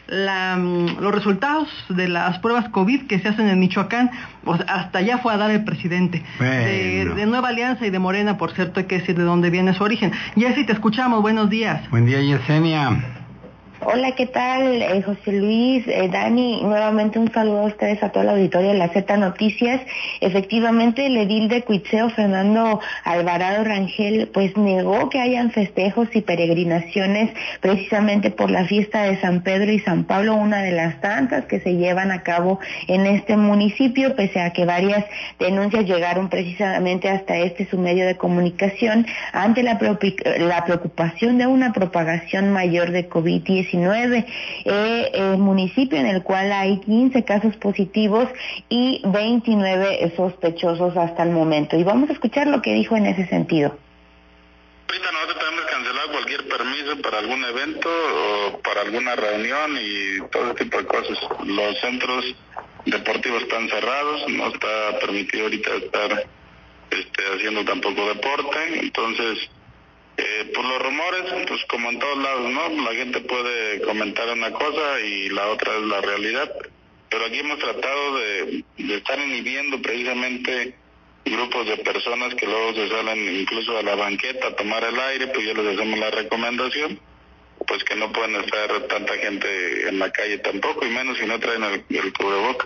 los resultados de las pruebas COVID que se hacen en Michoacán, pues hasta allá fue a dar el presidente. Bueno. De Nueva Alianza y de Morena, por cierto, hay que decir de dónde viene su origen. Jessy, te escuchamos, buenos días. Buen día, Yesenia. Hola, ¿qué tal? José Luis, Dani, nuevamente un saludo a ustedes, a toda la auditoría de la Z Noticias. Efectivamente, el edil de Cuitzeo, Fernando Alvarado Rangel, pues negó que hayan festejos y peregrinaciones precisamente por la fiesta de San Pedro y San Pablo, una de las tantas que se llevan a cabo en este municipio, pese a que varias denuncias llegaron precisamente hasta su medio de comunicación, ante la preocupación de una propagación mayor de COVID-19. Municipio en el cual hay 15 casos positivos y 29 sospechosos hasta el momento. Y vamos a escuchar lo que dijo en ese sentido. Ahorita nosotros tenemos cancelado cualquier permiso para algún evento o para alguna reunión y todo ese tipo de cosas. Los centros deportivos están cerrados, no está permitido ahorita estar haciendo tampoco deporte, entonces por los rumores, pues como en todos lados, ¿no? La gente puede comentar una cosa y la otra es la realidad, pero aquí hemos tratado de estar inhibiendo precisamente grupos de personas que luego se salen incluso a la banqueta a tomar el aire, pues ya les hacemos la recomendación, pues que no pueden estar tanta gente en la calle tampoco, y menos si no traen el cubrebocas.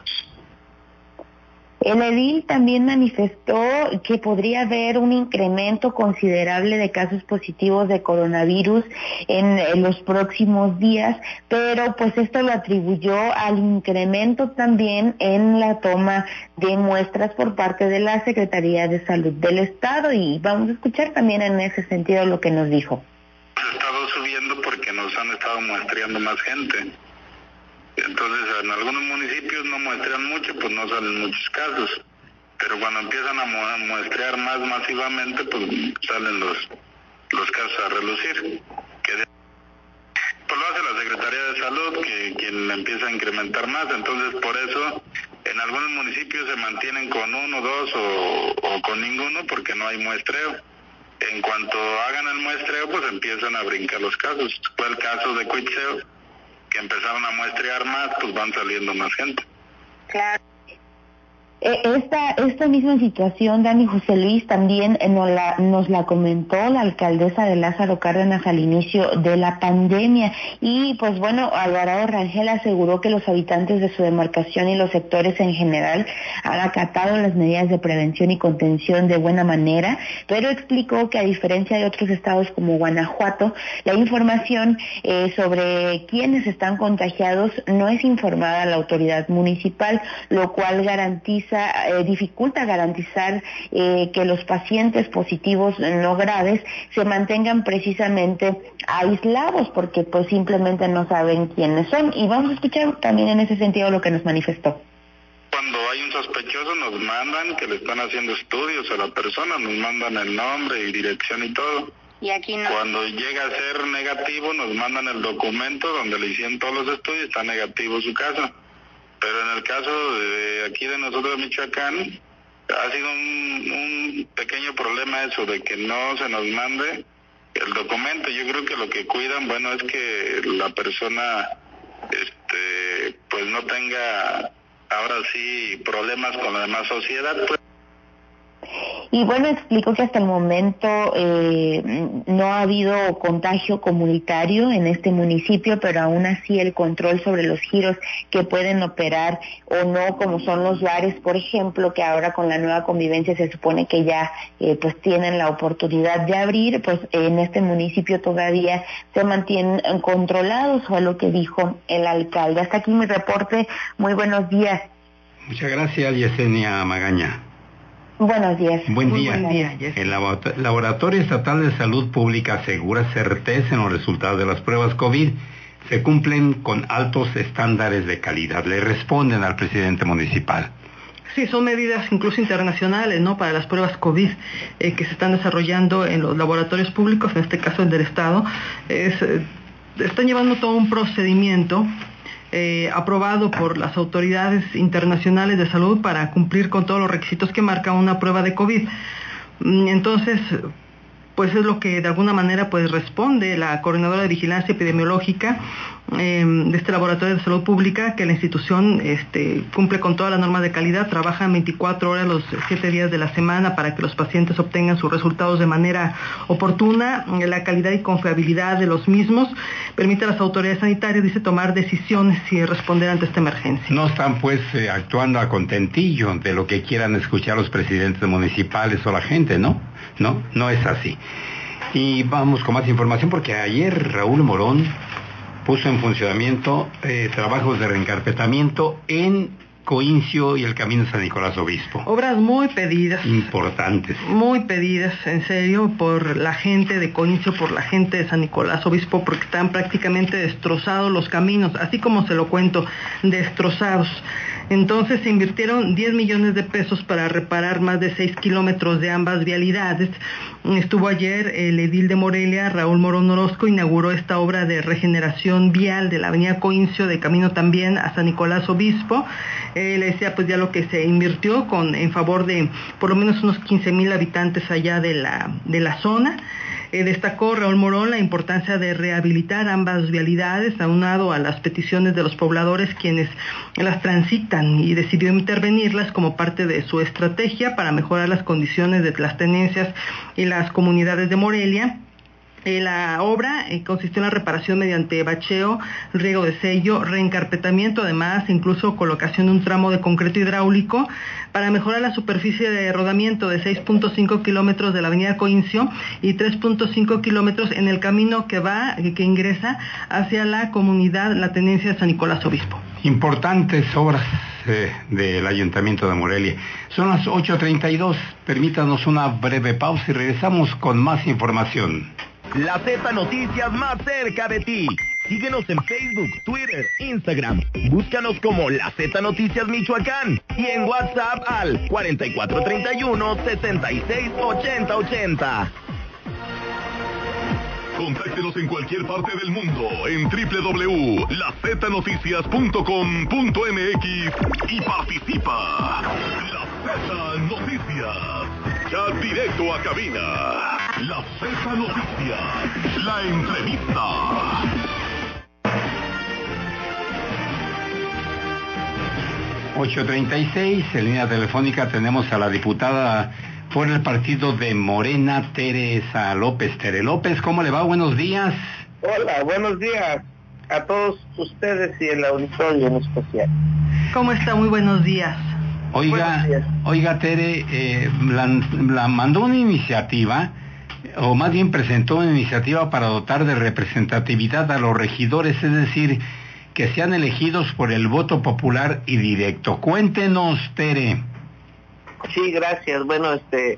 El edil también manifestó que podría haber un incremento considerable de casos positivos de coronavirus en los próximos días, pero pues esto lo atribuyó al incremento también en la toma de muestras por parte de la Secretaría de Salud del Estado, y vamos a escuchar también en ese sentido lo que nos dijo. Ha estado subiendo porque nos han estado muestreando más gente. Entonces, en algunos municipios no muestrean mucho, pues no salen muchos casos. Pero cuando empiezan a muestrear más masivamente, pues salen los casos a relucir. Pues lo hace la Secretaría de Salud, quien empieza a incrementar más. Entonces, por eso, en algunos municipios se mantienen con 1, 2 o con ninguno, porque no hay muestreo. En cuanto hagan el muestreo, pues empiezan a brincar los casos. Fue el caso de Cuitzeo, que empezaron a muestrear más, pues van saliendo más gente. Claro. Esta misma situación, Dani, José Luis, también nos la comentó la alcaldesa de Lázaro Cárdenas al inicio de la pandemia, y pues bueno, Alvarado Rangel aseguró que los habitantes de su demarcación y los sectores en general han acatado las medidas de prevención y contención de buena manera, pero explicó que a diferencia de otros estados como Guanajuato, la información sobre quiénes están contagiados no es informada a la autoridad municipal, lo cual dificulta garantizar que los pacientes positivos no graves se mantengan precisamente aislados, porque pues simplemente no saben quiénes son. Y vamos a escuchar también en ese sentido lo que nos manifestó. Cuando hay un sospechoso nos mandan que le están haciendo estudios a la persona, nos mandan el nombre y dirección y todo. Y aquí no. Cuando llega a ser negativo nos mandan el documento donde le hicieron todos los estudios, está negativo su caso. Pero en el caso de aquí de nosotros de Michoacán, ha sido un pequeño problema eso de que no se nos mande el documento. Yo creo que lo que cuidan, bueno, es que la persona pues no tenga ahora sí problemas con la demás sociedad, pues. Y bueno, explicó que hasta el momento no ha habido contagio comunitario en este municipio, pero aún así el control sobre los giros que pueden operar o no, como son los bares, por ejemplo, que ahora con la nueva convivencia se supone que ya pues tienen la oportunidad de abrir, pues en este municipio todavía se mantienen controlados, fue lo que dijo el alcalde. Hasta aquí mi reporte, muy buenos días. Muchas gracias, Yesenia Magaña. Buenos días. Buen día. Buen día, El Laboratorio Estatal de Salud Pública asegura certeza en los resultados de las pruebas COVID. Se cumplen con altos estándares de calidad. Le responden al presidente municipal. Sí, son medidas incluso internacionales, ¿no?, para las pruebas COVID que se están desarrollando en los laboratorios públicos, en este caso el del Estado. Están llevando todo un procedimiento aprobado por las autoridades internacionales de salud para cumplir con todos los requisitos que marca una prueba de COVID. Entonces, pues es lo que de alguna manera pues responde la coordinadora de vigilancia epidemiológica de este laboratorio de salud pública, que la institución cumple con todas las normas de calidad, trabaja 24 horas los 7 días de la semana para que los pacientes obtengan sus resultados de manera oportuna. La calidad y confiabilidad de los mismos permite a las autoridades sanitarias, dice, tomar decisiones y responder ante esta emergencia. No están pues actuando a contentillo de lo que quieran escuchar los presidentes municipales o la gente, ¿no? No es así. Y vamos con más información, porque ayer Raúl Morón puso en funcionamiento trabajos de reencarpetamiento en Coincio y el Camino San Nicolás Obispo. Obras muy pedidas. Importantes. Muy pedidas, en serio, por la gente de Coincio, por la gente de San Nicolás Obispo, porque están prácticamente destrozados los caminos, así como se lo cuento, destrozados. Entonces se invirtieron 10 millones de pesos para reparar más de 6 kilómetros de ambas vialidades. Estuvo ayer el edil de Morelia, Raúl Morón Orozco, inauguró esta obra de regeneración vial de la avenida Coincio, de camino también a San Nicolás Obispo. Le decía pues ya lo que se invirtió en favor de por lo menos unos 15,000 habitantes allá de la zona. Destacó Raúl Morón la importancia de rehabilitar ambas vialidades, aunado a las peticiones de los pobladores quienes las transitan, y decidió intervenirlas como parte de su estrategia para mejorar las condiciones de las tenencias y las comunidades de Morelia. La obra consistió en la reparación mediante bacheo, riego de sello, reencarpetamiento, además incluso colocación de un tramo de concreto hidráulico para mejorar la superficie de rodamiento de 6.5 kilómetros de la avenida Coincio y 3.5 kilómetros en el camino que ingresa hacia la comunidad, la tenencia de San Nicolás Obispo. Importantes obras del Ayuntamiento de Morelia. Son las 8:32. Permítanos una breve pausa y regresamos con más información. La Z Noticias más cerca de ti. Síguenos en Facebook, Twitter, Instagram. Búscanos como La Z Noticias Michoacán. Y en WhatsApp al 4431-668080. Contáctenos en cualquier parte del mundo en www.lazetnoticias.com.mx y participa. La Z Noticias. Ya directo a cabina. La Z Noticias. La entrevista. ...8:36, en línea telefónica tenemos a la diputada por el partido de Morena, Teresa López. Tere López, ¿cómo le va? Buenos días. Hola, buenos días a todos ustedes y el auditorio en especial. ¿Cómo está? Muy buenos días. Oiga, Tere, la mandó una iniciativa, o más bien presentó una iniciativa para dotar de representatividad a los regidores, es decir, que sean elegidos por el voto popular y directo. Cuéntenos, Tere. Sí, gracias. Bueno,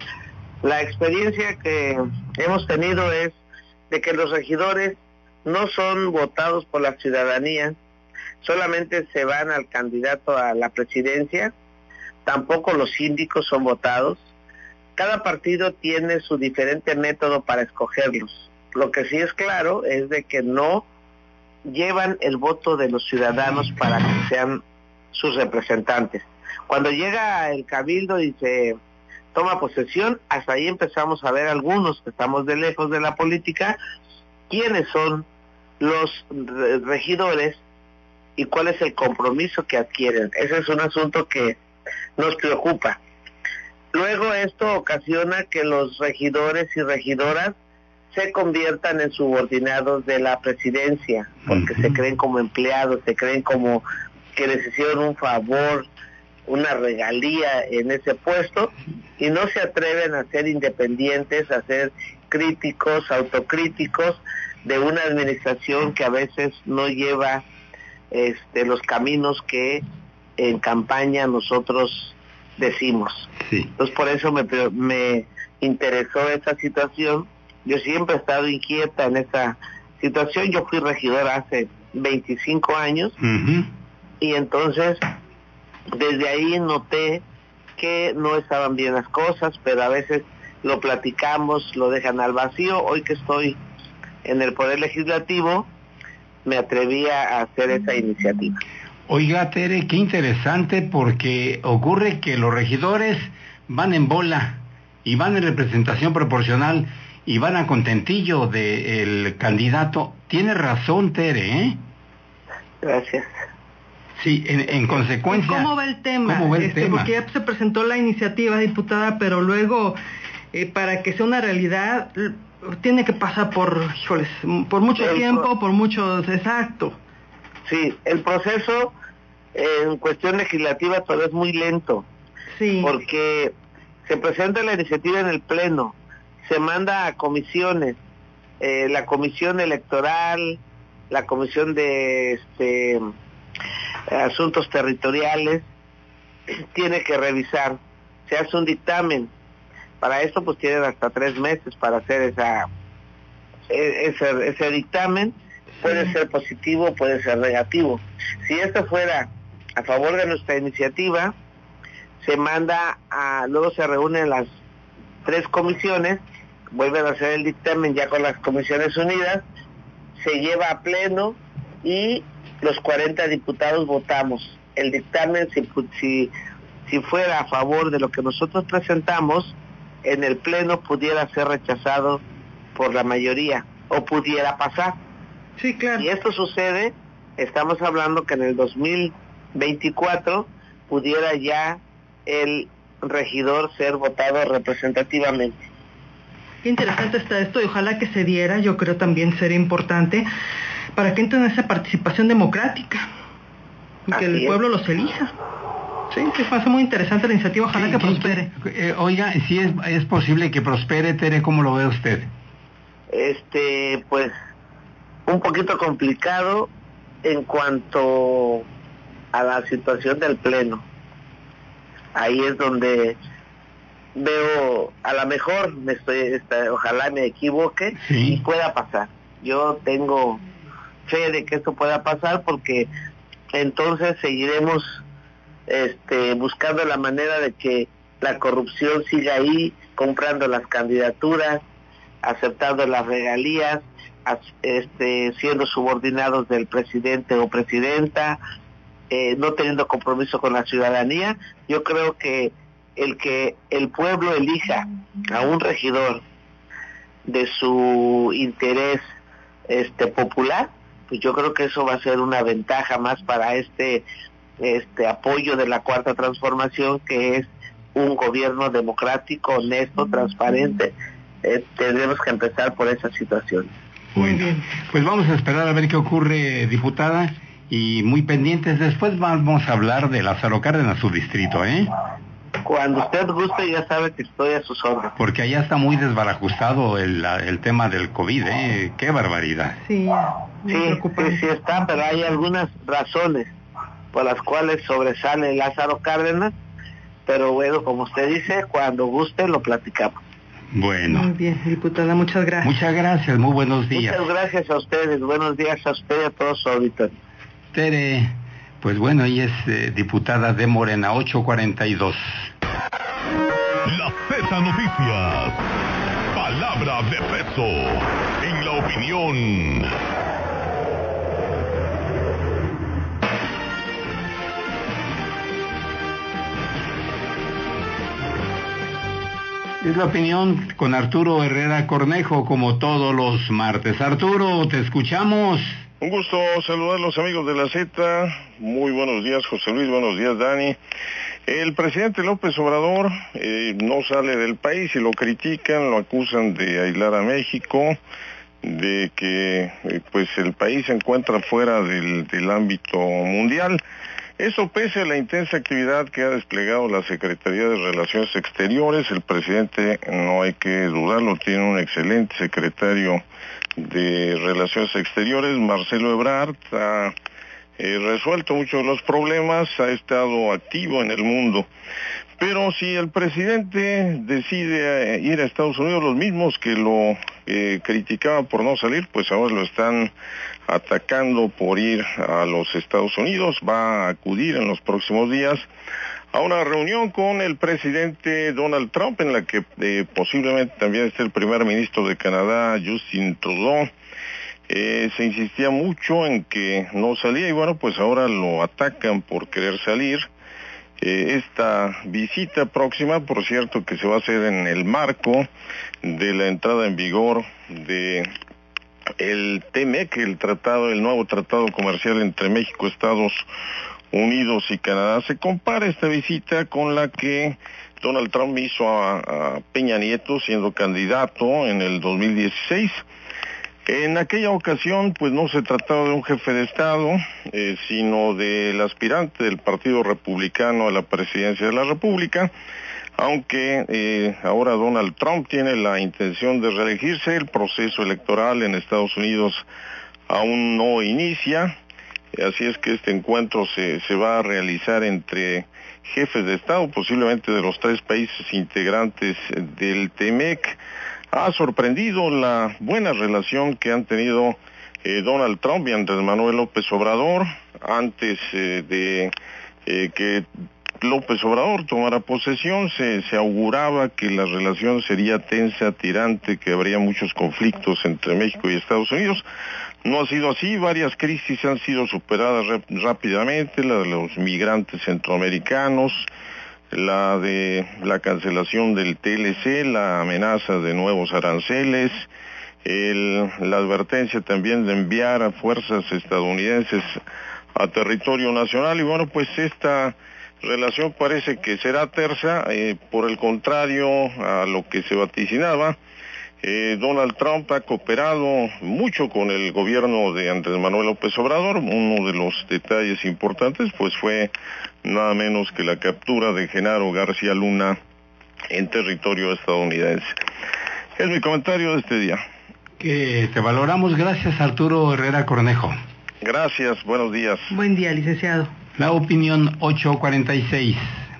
la experiencia que hemos tenido es de que los regidores no son votados por la ciudadanía, solamente se van al candidato a la presidencia, tampoco los síndicos son votados. Cada partido tiene su diferente método para escogerlos. Lo que sí es claro es de que no llevan el voto de los ciudadanos para que sean sus representantes. Cuando llega el cabildo y se toma posesión, hasta ahí empezamos a ver algunos que estamos de lejos de la política, quiénes son los regidores y cuál es el compromiso que adquieren. Ese es un asunto que nos preocupa. Luego esto ocasiona que los regidores y regidoras se conviertan en subordinados de la presidencia, porque se creen como empleados, se creen como que les hicieron un favor, una regalía en ese puesto, y no se atreven a ser independientes, a ser críticos, autocríticos de una administración que a veces no lleva los caminos que en campaña nosotros decimos. Sí. Entonces por eso me interesó esa situación. Yo siempre he estado inquieta en esa situación. Yo fui regidora hace 25 años y entonces desde ahí noté que no estaban bien las cosas, pero a veces lo platicamos, lo dejan al vacío. Hoy que estoy en el Poder Legislativo, me atreví a hacer esa iniciativa. Oiga, Tere, qué interesante, porque ocurre que los regidores van en bola y van en representación proporcional y van a contentillo del candidato. Tiene razón, Tere, ¿eh? Gracias. Sí, en consecuencia... ¿Cómo va el tema? Porque ya se presentó la iniciativa, diputada, pero luego, para que sea una realidad, tiene que pasar por mucho tiempo, por muchos... Exacto. Sí, el proceso en cuestión legislativa todavía es muy lento. Sí. Porque se presenta la iniciativa en el Pleno, se manda a comisiones, la comisión electoral, la comisión de asuntos territoriales, tiene que revisar, se hace un dictamen. Para esto pues tienen hasta 3 meses para hacer ese dictamen. Puede ser positivo, puede ser negativo. Si esto fuera a favor de nuestra iniciativa, se manda luego se reúnen las 3 comisiones, vuelven a hacer el dictamen ya con las comisiones unidas, se lleva a pleno y los 40 diputados votamos. El dictamen, si fuera a favor de lo que nosotros presentamos, en el pleno pudiera ser rechazado por la mayoría, o pudiera pasar. Sí, claro. Si esto sucede, estamos hablando que en el 2024 pudiera ya el regidor ser votado representativamente. Qué interesante está esto y ojalá que se diera, yo creo también sería importante para que entren en esa participación democrática y que el pueblo los elija. Sí, que pasa muy interesante la iniciativa, ojalá que prospere. Oiga, si es posible que prospere, Tere, ¿cómo lo ve usted? Pues un poquito complicado en cuanto a la situación del pleno. Ahí es donde veo, a lo mejor ojalá me equivoque, y pueda pasar. Yo tengo fe de que esto pueda pasar, porque entonces seguiremos buscando la manera de que la corrupción siga ahí, comprando las candidaturas, aceptando las regalías, siendo subordinados del presidente o presidenta, no teniendo compromiso con la ciudadanía. Yo creo que el pueblo elija a un regidor de su interés popular, pues yo creo que eso va a ser una ventaja más para este apoyo de la Cuarta Transformación, que es un gobierno democrático, honesto, transparente. Tendremos que empezar por esa situación. Muy bien, pues vamos a esperar a ver qué ocurre, diputada, y muy pendientes. Después vamos a hablar de Lázaro Cárdenas, su distrito, Cuando usted guste, ya sabe que estoy a sus órdenes. Porque allá está muy desbarajustado el tema del COVID, qué barbaridad. Sí, sí está, pero hay algunas razones por las cuales sobresale Lázaro Cárdenas, pero bueno, como usted dice, cuando guste lo platicamos. Bueno. Muy bien, diputada, muchas gracias. Muchas gracias, muy buenos días. Muchas gracias a ustedes, buenos días a usted y a todos su auditorio. Tere, pues bueno, ella es diputada de Morena, 842. La Z Noticias, palabra de peso en la opinión. Es la opinión con Arturo Herrera Cornejo, como todos los martes. Arturo, te escuchamos. Un gusto saludar a los amigos de la Z. Muy buenos días, José Luis, buenos días, Dani. El presidente López Obrador no sale del país y lo critican, lo acusan de aislar a México, de que pues el país se encuentra fuera del ámbito mundial. Eso pese a la intensa actividad que ha desplegado la Secretaría de Relaciones Exteriores. El presidente, no hay que dudarlo, tiene un excelente secretario de Relaciones Exteriores, Marcelo Ebrard. Ha resuelto muchos de los problemas, ha estado activo en el mundo. Pero si el presidente decide ir a Estados Unidos, los mismos que lo criticaban por no salir, pues ahora lo están atacando por ir a los Estados Unidos. Va a acudir en los próximos días a una reunión con el presidente Donald Trump, en la que posiblemente también esté el primer ministro de Canadá, Justin Trudeau. Se insistía mucho en que no salía y bueno, pues ahora lo atacan por querer salir. Esta visita próxima, por cierto, que se va a hacer en el marco de la entrada en vigor de el TMEC, el nuevo tratado comercial entre México, Estados Unidos y Canadá. Se compara esta visita con la que Donald Trump hizo a Peña Nieto siendo candidato en el 2016. En aquella ocasión, pues no se trataba de un jefe de Estado, sino del aspirante del Partido Republicano a la presidencia de la República, aunque ahora Donald Trump tiene la intención de reelegirse. El proceso electoral en Estados Unidos aún no inicia, así es que este encuentro se va a realizar entre jefes de Estado, posiblemente de los 3 países integrantes del TMEC. Ha sorprendido la buena relación que han tenido Donald Trump y Andrés Manuel López Obrador. Antes de que López Obrador tomara posesión, se auguraba que la relación sería tensa, tirante, que habría muchos conflictos entre México y Estados Unidos. No ha sido así, varias crisis han sido superadas rápidamente, la de los migrantes centroamericanos, la de la cancelación del TLC, la amenaza de nuevos aranceles, la advertencia también de enviar a fuerzas estadounidenses a territorio nacional, y bueno, pues esta relación parece que será tersa. Por el contrario a lo que se vaticinaba, Donald Trump ha cooperado mucho con el gobierno de Andrés Manuel López Obrador. Uno de los detalles importantes pues fue nada menos que la captura de Genaro García Luna en territorio estadounidense. Es mi comentario de este día. Que te valoramos. Gracias, Arturo Herrera Cornejo. Gracias, buenos días. Buen día, licenciado. La opinión 846.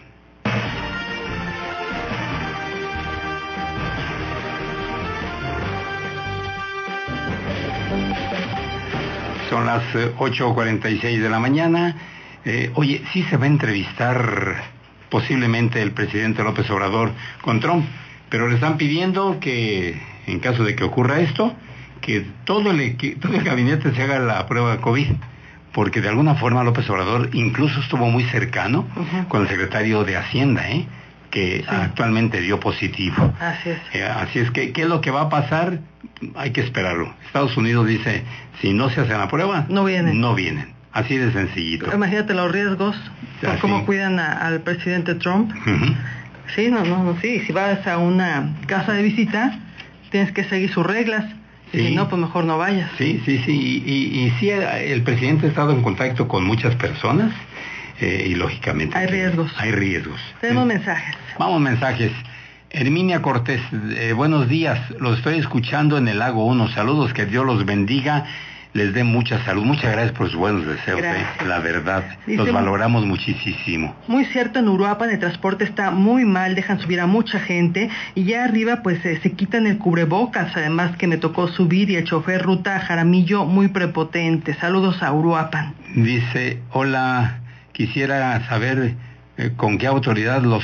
Son las 8:46 de la mañana. Oye, sí se va a entrevistar posiblemente el presidente López Obrador con Trump, pero le están pidiendo que, en caso de que ocurra esto, que todo el gabinete se haga la prueba de COVID, porque de alguna forma López Obrador incluso estuvo muy cercano con el secretario de Hacienda, que actualmente dio positivo. Así es que, ¿qué es lo que va a pasar? Hay que esperarlo. Estados Unidos dice, si no se hacen la prueba, no vienen. Así de sencillito. Imagínate los riesgos, por cómo cuidan al presidente Trump. Sí, sí. Si vas a una casa de visita, tienes que seguir sus reglas. Y si no, pues mejor no vayas. Sí. Y sí, el presidente ha estado en contacto con muchas personas y lógicamente hay riesgos. Tenemos mensajes. Vamos, mensajes. Herminia Cortés, buenos días. Los estoy escuchando en el Lago 1. Saludos, que Dios los bendiga. Les dé mucha salud. Muchas gracias por sus buenos deseos. La verdad, los valoramos muchísimo. Muy cierto, en Uruapan el transporte está muy mal, dejan subir a mucha gente y ya arriba pues se quitan el cubrebocas, además que me tocó subir y el chofer ruta Jaramillo muy prepotente. Saludos a Uruapan. Dice, hola, quisiera saber con qué autoridad los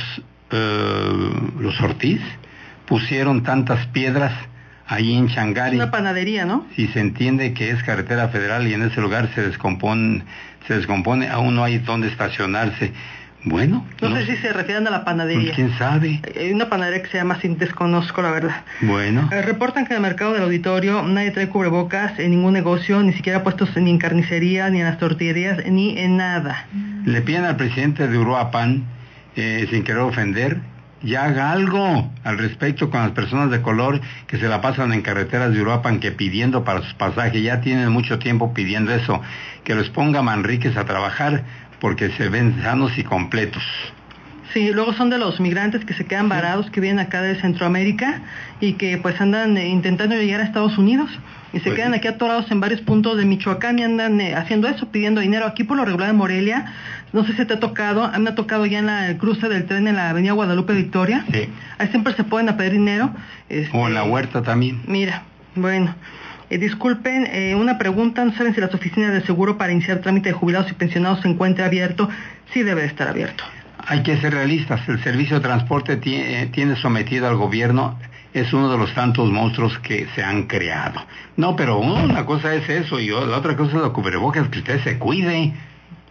Ortiz pusieron tantas piedras ahí en Changari. Una panadería, ¿no? Si se entiende que es carretera federal y en ese lugar se descompone, aún no hay dónde estacionarse. Bueno. No sé si se refieren a la panadería. ¿Quién sabe? Hay una panadería que se llama así, desconozco la verdad. Bueno. Reportan que en el mercado del auditorio nadie trae cubrebocas en ningún negocio, ni siquiera puestos ni en carnicería, ni en las tortillerías, ni en nada. Le piden al presidente de Uruapan, sin querer ofender, ya haga algo al respecto con las personas de color que se la pasan en carreteras de Uruapan, que pidiendo para sus pasajes, ya tienen mucho tiempo pidiendo eso, que los ponga Manríquez a trabajar porque se ven sanos y completos. Sí, luego son de los migrantes que se quedan varados, que vienen acá de Centroamérica y que pues andan intentando llegar a Estados Unidos y se quedan aquí atorados en varios puntos de Michoacán y andan haciendo eso, pidiendo dinero. Aquí por lo regular en Morelia, no sé si te ha tocado, a mí me ha tocado ya en el cruce del tren en la avenida Guadalupe Victoria. Sí. Ahí siempre se pueden a pedir dinero. O en la huerta también. Mira, bueno. Disculpen, una pregunta, ¿no saben si las oficinas de seguro para iniciar trámite de jubilados y pensionados se encuentra abierto? Sí debe de estar abierto. Hay que ser realistas, el servicio de transporte tiene sometido al gobierno, es uno de los tantos monstruos que se han creado. No, pero una cosa es eso y la otra cosa es la cubrebocas, que usted se cuide.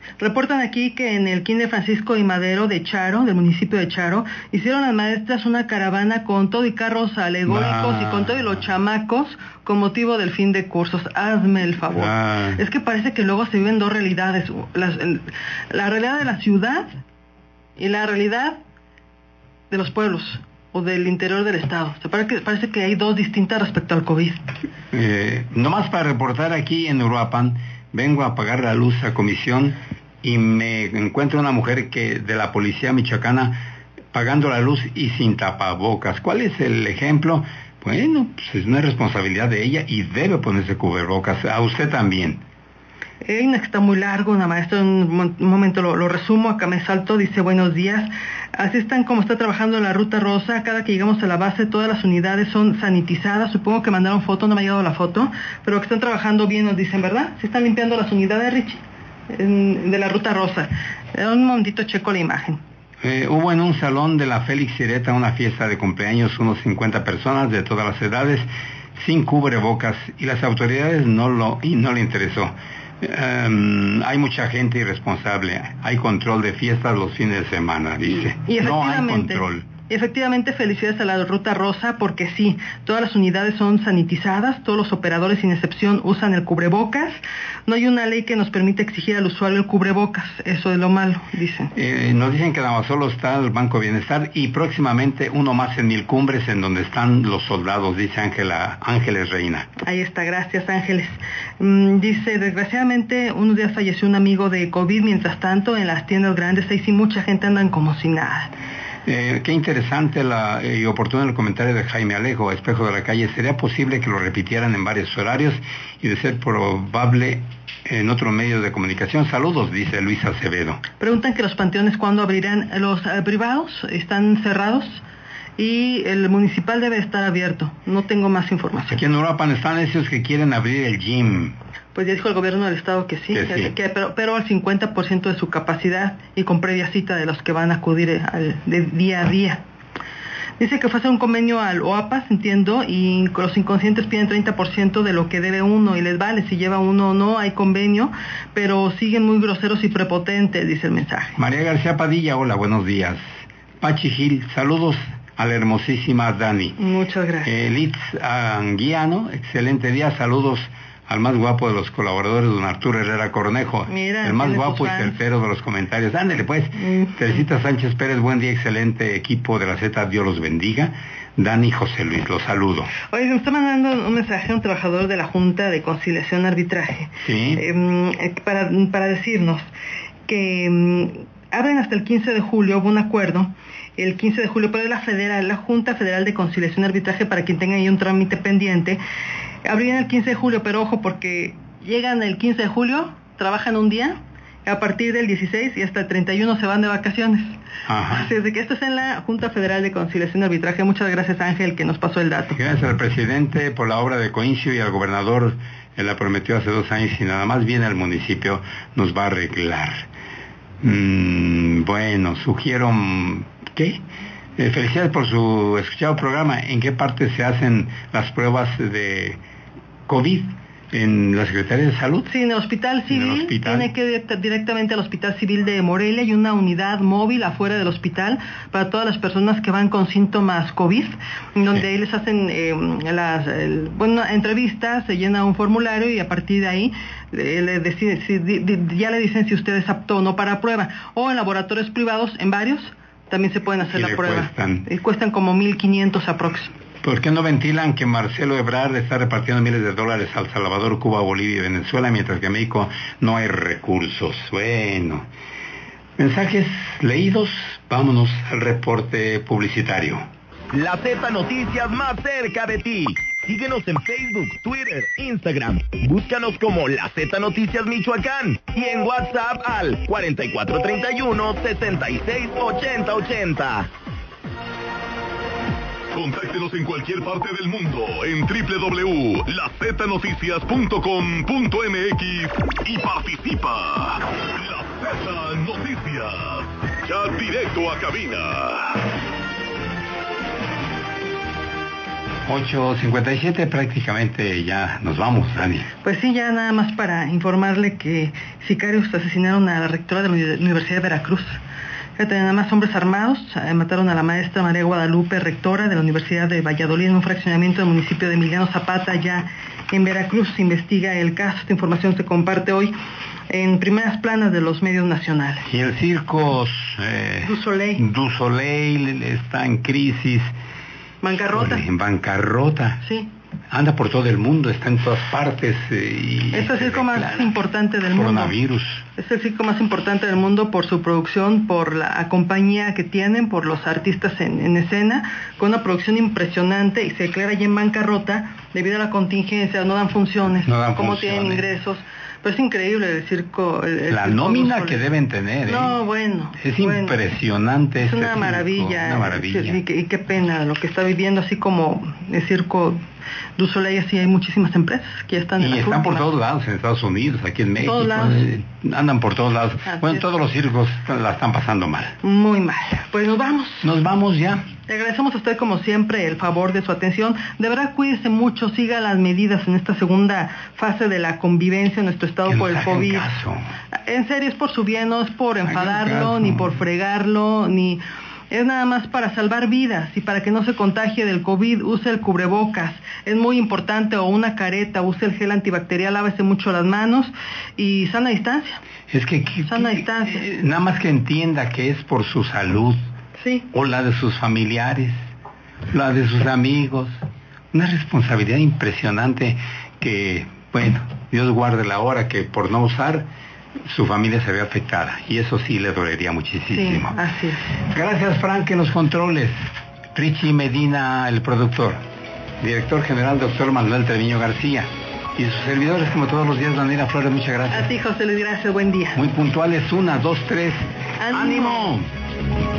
Reportan aquí que en el Kinder Francisco y Madero de Charo, del municipio de Charo, hicieron las maestras una caravana con todo y carros alegóricos y con todo y los chamacos con motivo del fin de cursos. Hazme el favor. Es que parece que luego se viven dos realidades, la realidad de la ciudad y la realidad de los pueblos o del interior del estado. Parece que hay dos distintas respecto al COVID. Nomás para reportar aquí en Uruapan, vengo a pagar la luz a comisión y me encuentro una mujer de la policía michoacana pagando la luz y sin tapabocas. ¿Cuál es el ejemplo? Bueno, pues es una responsabilidad de ella y debe ponerse cubrebocas. A usted también. Está muy largo, una maestra, en un momento lo resumo, acá me salto, dice buenos días. Así están como está trabajando en la Ruta Rosa, cada que llegamos a la base todas las unidades son sanitizadas, supongo que mandaron foto, no me ha llegado la foto, pero que están trabajando bien, nos dicen, ¿verdad? ¿Se están limpiando las unidades, Richie? De la Ruta Rosa. Un momentito checo la imagen. Hubo en un salón de la Félix Ireta una fiesta de cumpleaños, unos 50 personas de todas las edades, sin cubrebocas, y las autoridades no le interesó. Hay mucha gente irresponsable, hay control de fiestas los fines de semana, dice. Y no hay control. Efectivamente, felicidades a la Ruta Rosa, porque sí, todas las unidades son sanitizadas, todos los operadores sin excepción usan el cubrebocas, no hay una ley que nos permita exigir al usuario el cubrebocas, eso es lo malo, dicen. Nos dicen que en Navasolo está el Banco Bienestar y próximamente uno más en Mil Cumbres, en donde están los soldados, dice Ángeles Reina. Ahí está, gracias Ángeles. Dice, desgraciadamente unos días falleció un amigo de COVID, mientras tanto en las tiendas grandes ahí sí mucha gente andan como si nada. Qué interesante y oportuno el comentario de Jaime Alejo, Espejo de la Calle. ¿Sería posible que lo repitieran en varios horarios y de ser probable en otro medio de comunicación? Saludos, dice Luis Acevedo. Preguntan que los panteones cuándo abrirán. Los privados están cerrados y el municipal debe estar abierto. No tengo más información. Aquí en Uruapan están esos que quieren abrir el gym. Pues ya dijo el gobierno del estado que sí, pero al 50% de su capacidad y con previa cita de los que van a acudir de día a día. Dice que fue a hacer un convenio al OAPAS, entiendo, y los inconscientes piden 30% de lo que debe uno y les vale si lleva uno o no, hay convenio, pero siguen muy groseros y prepotentes, dice el mensaje. María García Padilla, hola, buenos días. Pachi Gil, saludos a la hermosísima Dani. Muchas gracias. Litz Anguiano, excelente día, saludos al más guapo de los colaboradores, don Arturo Herrera Cornejo. Mira, el más guapo y certero de los comentarios. Ándale pues. Teresita Sánchez Pérez, buen día, excelente equipo de la Z, Dios los bendiga. Dani José Luis, los saludo. Oye, me está mandando un mensaje a un trabajador de la Junta de Conciliación y Arbitraje. Sí. Para decirnos que abren hasta el 15 de julio, hubo un acuerdo, el 15 de julio, pero es la Junta Federal de Conciliación y Arbitraje, para quien tenga ahí un trámite pendiente. Abrían el 15 de julio, pero ojo, porque llegan el 15 de julio, trabajan un día, a partir del 16 y hasta el 31 se van de vacaciones. Ajá. Así es de que esto es en la Junta Federal de Conciliación y Arbitraje. Muchas gracias, Ángel, que nos pasó el dato. Gracias al presidente por la obra de Coincio y al gobernador, él la prometió hace 2 años y nada más viene al municipio, nos va a arreglar. Bueno, sugiero... ¿Qué? Felicidades por su escuchado programa. ¿En qué parte se hacen las pruebas de COVID? ¿En la Secretaría de Salud? Sí, en el Hospital Civil. Tiene que ir directamente al Hospital Civil de Morelia. Hay una unidad móvil afuera del hospital para todas las personas que van con síntomas COVID, donde ahí les hacen entrevistas, se llena un formulario y a partir de ahí ya le dicen si usted es apto o no para prueba. O en laboratorios privados, en varios, también se pueden hacer la prueba. Cuestan como 1,500 aproximadamente. ¿Por qué no ventilan que Marcelo Ebrard está repartiendo miles de dólares a El Salvador, Cuba, Bolivia y Venezuela, mientras que en México no hay recursos? Bueno, mensajes leídos, vámonos al reporte publicitario. La Z Noticias más cerca de ti. Síguenos en Facebook, Twitter, Instagram. Búscanos como La Z Noticias Michoacán y en WhatsApp al 4431-668080. Contáctenos en cualquier parte del mundo en www.laznoticias.com.mx y participa. La Z Noticias, ya directo a cabina. 8:57, prácticamente ya nos vamos, Dani. Pues sí, ya nada más para informarle que sicarios asesinaron a la rectora de la Universidad de Veracruz. Fíjate, nada más hombres armados mataron a la maestra María Guadalupe, rectora de la Universidad de Valladolid, en un fraccionamiento del municipio de Emiliano Zapata, ya en Veracruz. Se investiga el caso. Esta información se comparte hoy en primeras planas de los medios nacionales. Y el circo Du Soleil está en crisis. Bancarrota. En bancarrota. Sí. Anda por todo el mundo, está en todas partes. Es el circo más importante del mundo. Coronavirus. Es el circo más importante del mundo por su producción, por la compañía que tienen, por los artistas en escena, con una producción impresionante, y se declara ya en bancarrota debido a la contingencia. No dan funciones, cómo tienen ingresos. Pero es increíble el circo. La nómina que deben tener. No, bueno. Es impresionante. Es una maravilla. Una maravilla. Y qué pena lo que está viviendo, así como el circo Du Soleil, así hay muchísimas empresas que ya están en las están últimas. por todos lados, en Estados Unidos, aquí en México. Todos lados. Andan por todos lados. Así todos los circos la están pasando mal. Muy mal. Pues nos vamos. Nos vamos ya. Le agradecemos a usted, como siempre, el favor de su atención. De verdad, cuídese mucho, siga las medidas en esta segunda fase de la convivencia en nuestro estado por el COVID. En serio, es por su bien, no es por enfadarlo, ni por fregarlo, ni... Es nada más para salvar vidas y para que no se contagie del COVID. Use el cubrebocas, es muy importante, o una careta, use el gel antibacterial, lávese mucho las manos y sana distancia. Es que sana distancia. Nada más que entienda que es por su salud. Sí. O la de sus familiares, la de sus amigos. Una responsabilidad impresionante que, bueno, Dios guarde la hora que por no usar su familia se ve afectada, y eso sí le dolería muchísimo. Sí, así es. Gracias, Frank, en los controles. Richie Medina, el productor. Director general, doctor Manuel Treviño García. Y sus servidores, como todos los días, Daniela Flores, muchas gracias. A ti, José Luis, gracias, buen día. Muy puntuales, 1, 2, 3. ¡Ánimo!